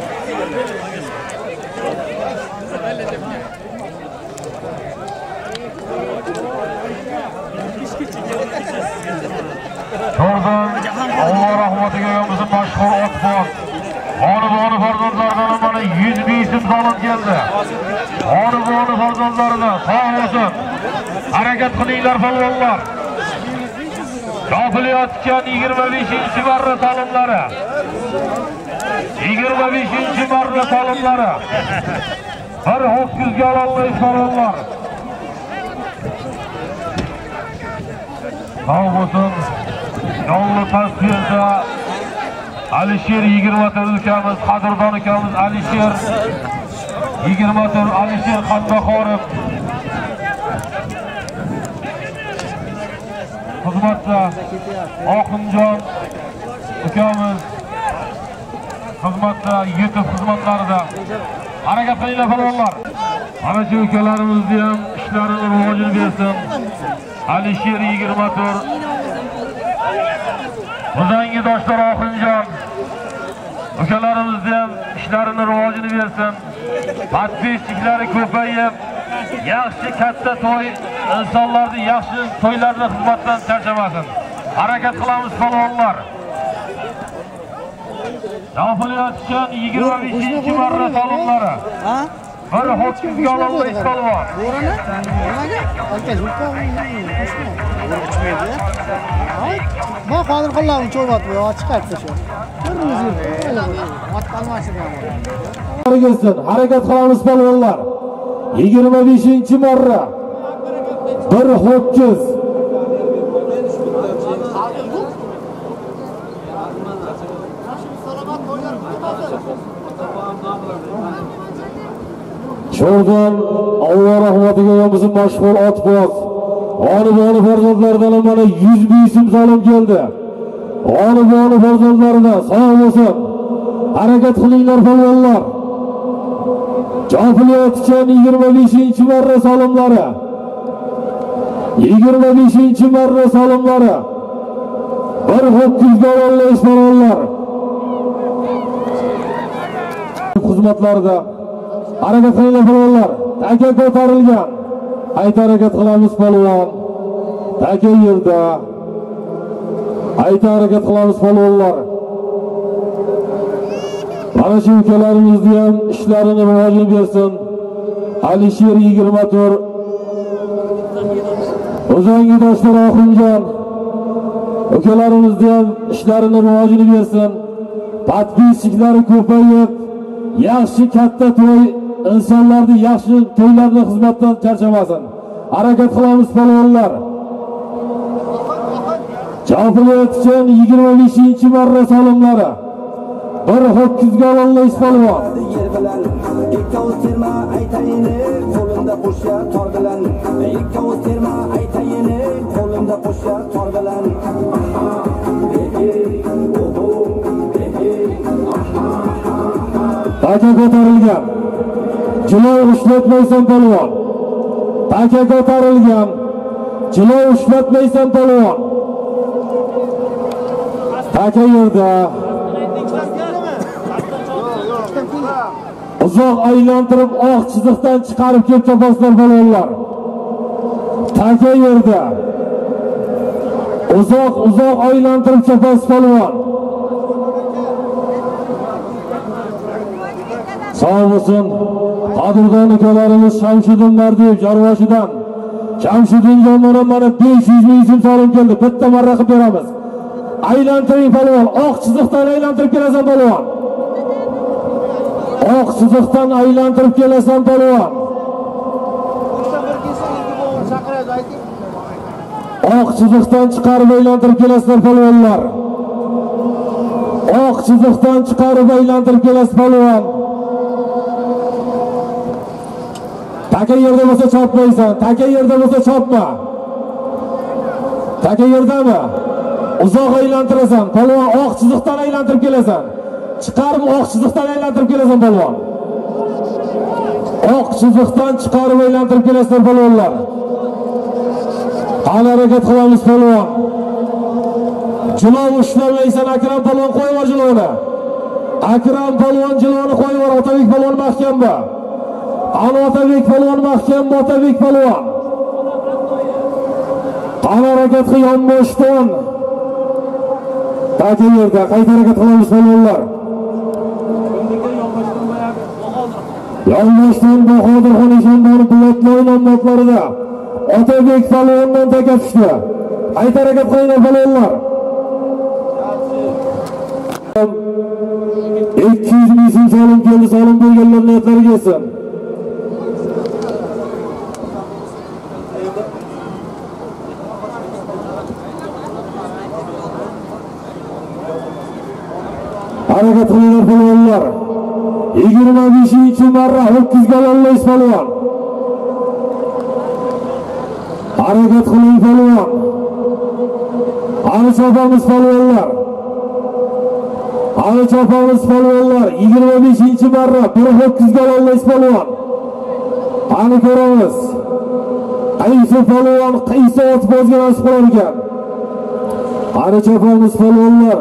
Şuradan Allah rahmetiga yo'mizin mashhur otboz. Onu farzandlardan bana 100 milyon dolar geldi. Onu farzandlardan sağ olsun. Harakat qilinglar falonlar. Yopilayotgan 25-marra ta'limlari. 25-marra ta'limlari. Bir ho'kizga ololmaysiz falonlar. Sağ olsun. Yollu tasvirde Alisher 24 ukamiz, qadrdon ukamiz Alisher 24 Alisher Qandoqorov xizmatda Oqinjon ukamiz xizmatda YouTube xizmatlarida harakat qilinglar falonlar. Mana shu ukalarimizni ham ishlarini rivojini bersin. Alisher 24 Uzangi doshlar Oqinjon ukalarimizni ham ishlarini rivojini bersin. Podpischiklari ko'payib, yaxshi katta to'y insonlarni yaxshi to'ylarni xizmatdan charchamasin. Harakat qilamiz falonlar. Yopilayotgan 25-marra ta'limlari. Bir ho'kizga ololmaysiz polvon. Ma hozir qo'llarim cho'vat bu, chiqaribdi shu. Harakat qilamiz polvonlar. 25-marra. Bir ho'kiz. Şuradan Allah rahmetiga yo'mizin mashhur otboz G'olibona farzandlaridan mana 100 ming so'm solim keldi. G'olibona farzandlaridan sog' bo'lsin. Harakat qilinglar polvonlar. Jofilayotgan 25-marra solimlari. 25-marra solimlari. Bir ho'kizga ollaysiz polvonlar. Xizmatlarida harakat qilinglar polvonlar. Taka ko'tarilgan. Ayt harakat qilamiz polvon. Taka yerda. Ayt harakat qilamiz polvonlar. Mana shu ukalarimizni ham ishlarini rivojini bersin. Alisher 24 O'zangi do'stlar Oxunjon ukalarimizni ham ishlarini rivojini bersin. Podpischiklari ko'payib, yaxshi katta to'y insonlarni yaxshi to'ylarni xizmatdan charchamasin. Harakat qilamiz polvonlar. Jofilayotgan 25-marra solimlari. Bir ho'kizga ollaysiz polvon. Yer bilan ikkovi terma aytayin, qo'limda qo'sha tor bilan. Ikkovi terma aytayin, qo'limda qo'sha tor bilan. Taka ko'tarilgan. Jilo ushlatmaysan polvon. Taka ko'tarilgan. Jilo ushlatmaysan polvon. Taka yerda. Uzoq aylantirib oq chiziqdan chiqarib kelib chopasizlar polvonlar. Taka yerda. Uzoq aylantirib chopasiz polvon. Sağ olsun. Qadrdon ukalarimiz Shamshiddin Mardiyev Jarvoshidan. Shamshiddin jonlardan mana 500 ming so'm solim keldi. Bitta marra qilib beramiz. Aylantiring polvon. Oq chiziqdan aylantirib kelasan polvon. Oq chiziqdan aylantirib kelasan polvon. Oq chiziqdan chiqarib aylantirib kelasizlar polvonlar. Oq chiziqdan chiqarib aylantirib kelasiz polvon. Taka yerda bo'lsa chopmaysan. Taka yerda bo'lsa chopma. Taka yerdami? Uzoq aylantirasan. Polvon oq chiziqdan aylantirib kelasan. Chiqarib oq chiziqdan aylantirib kelasan polvon. Oq chiziqdan chiqarib aylantirib kelasizlar polvonlar. Qani harakat qilamiz polvon. Jilo ushlamaysan Akram polvon, qo'yib yubor jiloni. Akram polvon jiloni qo'yib yubor. Otabek polvon mahkamba. Qani Otabek polvon mahkam, Otabek polvon. Qani harakat qilgan boshdan. Taka yerda qayta harakat qilamiz polvonlar. Yonboshdan Bahodirxon Eshonboni Bulatnoy nomotlarida Otabek polvondan taka tushdi. Qayta harakat qilinglar polvonlar. 200 ming so'm solim keldi, solim bo'lganlar niyatlariga yetsin. Harakat qilinglar polvonlar. 25-marra ho'kizga ollaysiz polvon. Harakat qiling polvon. Qani chopamiz polvonlar. Qani chopamiz polvonlar. 25-marra bir ho'kizga ollaysiz polvon. Qani ko'ramiz. Qaysi polvon qaysi ot bozga nasib qilar ekan. Qani chopamiz polvonlar.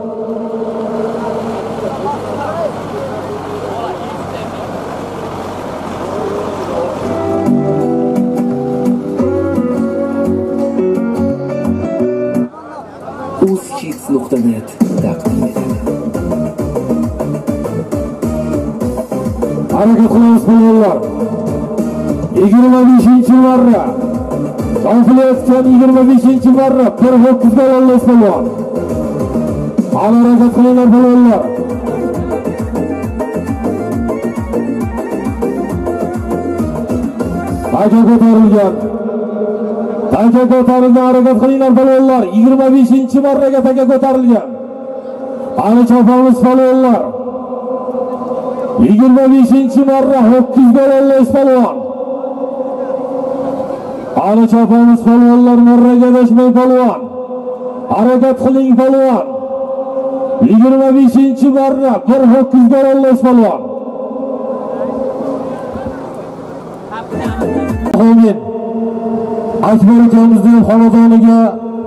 Uzkids.net taqdim etadi. Harakat qilamiz polvonlar. 25-marra. Jofilayotgan 25-marra bir ho'kizga ollaysiz polvon. Harakat qilinglar polvonlar. Taka ko'tarilgan. Taka ko'tarilgan, harakat qilinglar polvonlar. 25-marraga taka ko'tarilgan. Qani chopamiz polvonlar. 25-marra ho'kizga ollaysiz polvon. Ali chopamiz polvonlar, marraga adashmay polvon. Harakat qiling polvon. 25-marra bir ho'kizga ollas polvon. Amin. Akbar akamizning xonadoniga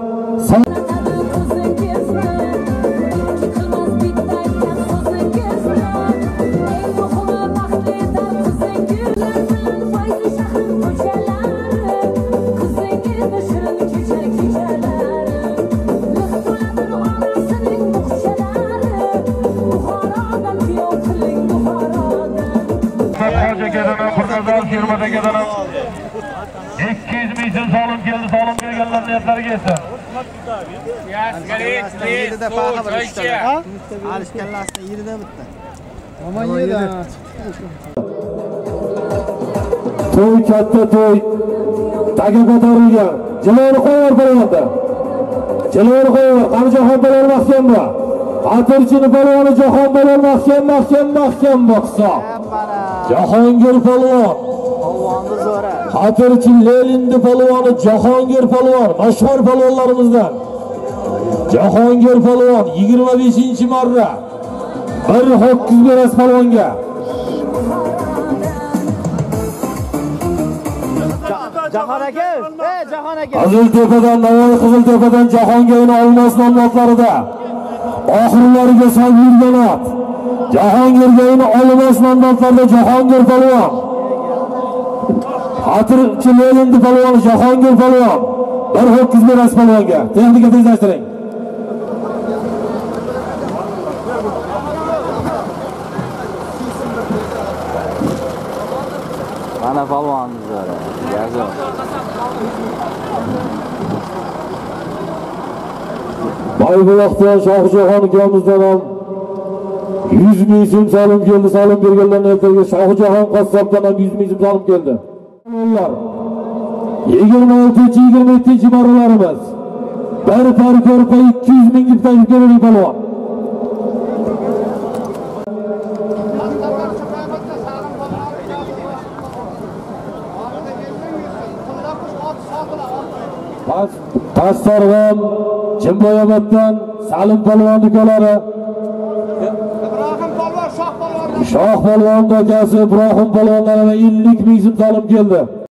firmadagadan 200 ming so'm solim keldi, solim berganlar niyatlariga esa. Alish kallasini yerida bitta. Aman yerda. to'y katta to'y. Taga ko'tarilgan. Jiloni qo'yar bo'lganda. Jiloni qo'yar. Qamjahon bilan mahkam bor. Atirchini polvoni Jahon bilan mahkam boqsa. Jahongir polvon. Polvonni zo'ra. Atirchi Lelindi polvoni Jahongir polvon, mashhur polvonlarimizdan. Jahongir polvon 25-marra bir ho'kiz beras polvonga. Jahon aka, Jahon aka. Qiziltepadan, Navoiy Qiziltepadan Jahongirni olmos nomlotlarida oxirlariga sal yurgan ot. Jahongirga olmos nomlotlarida Jahongir polvon. Atirchi Lelindi polvon Jahongir polvon bir ho'kiz beras polvonga. Texnika tezlashtiring. Mana polvonni zo'ra. Yazo. Baybuloqdan Shohjahon ukamizdan ham 100 ming so'm solim keldi. Solim berganlarning ertaga Shohjahon qassobdan ham 100 ming so'm solim keldi. 26-27-marralarimiz. Bir par ko'rpa 200 ming deb taklif qildik polvon. Tasarg'am Chimboyoboddan Salim polvon ukalari. Shoh polvon akasi Ibrohim polvonlarga 50 ming so'm solim keldi.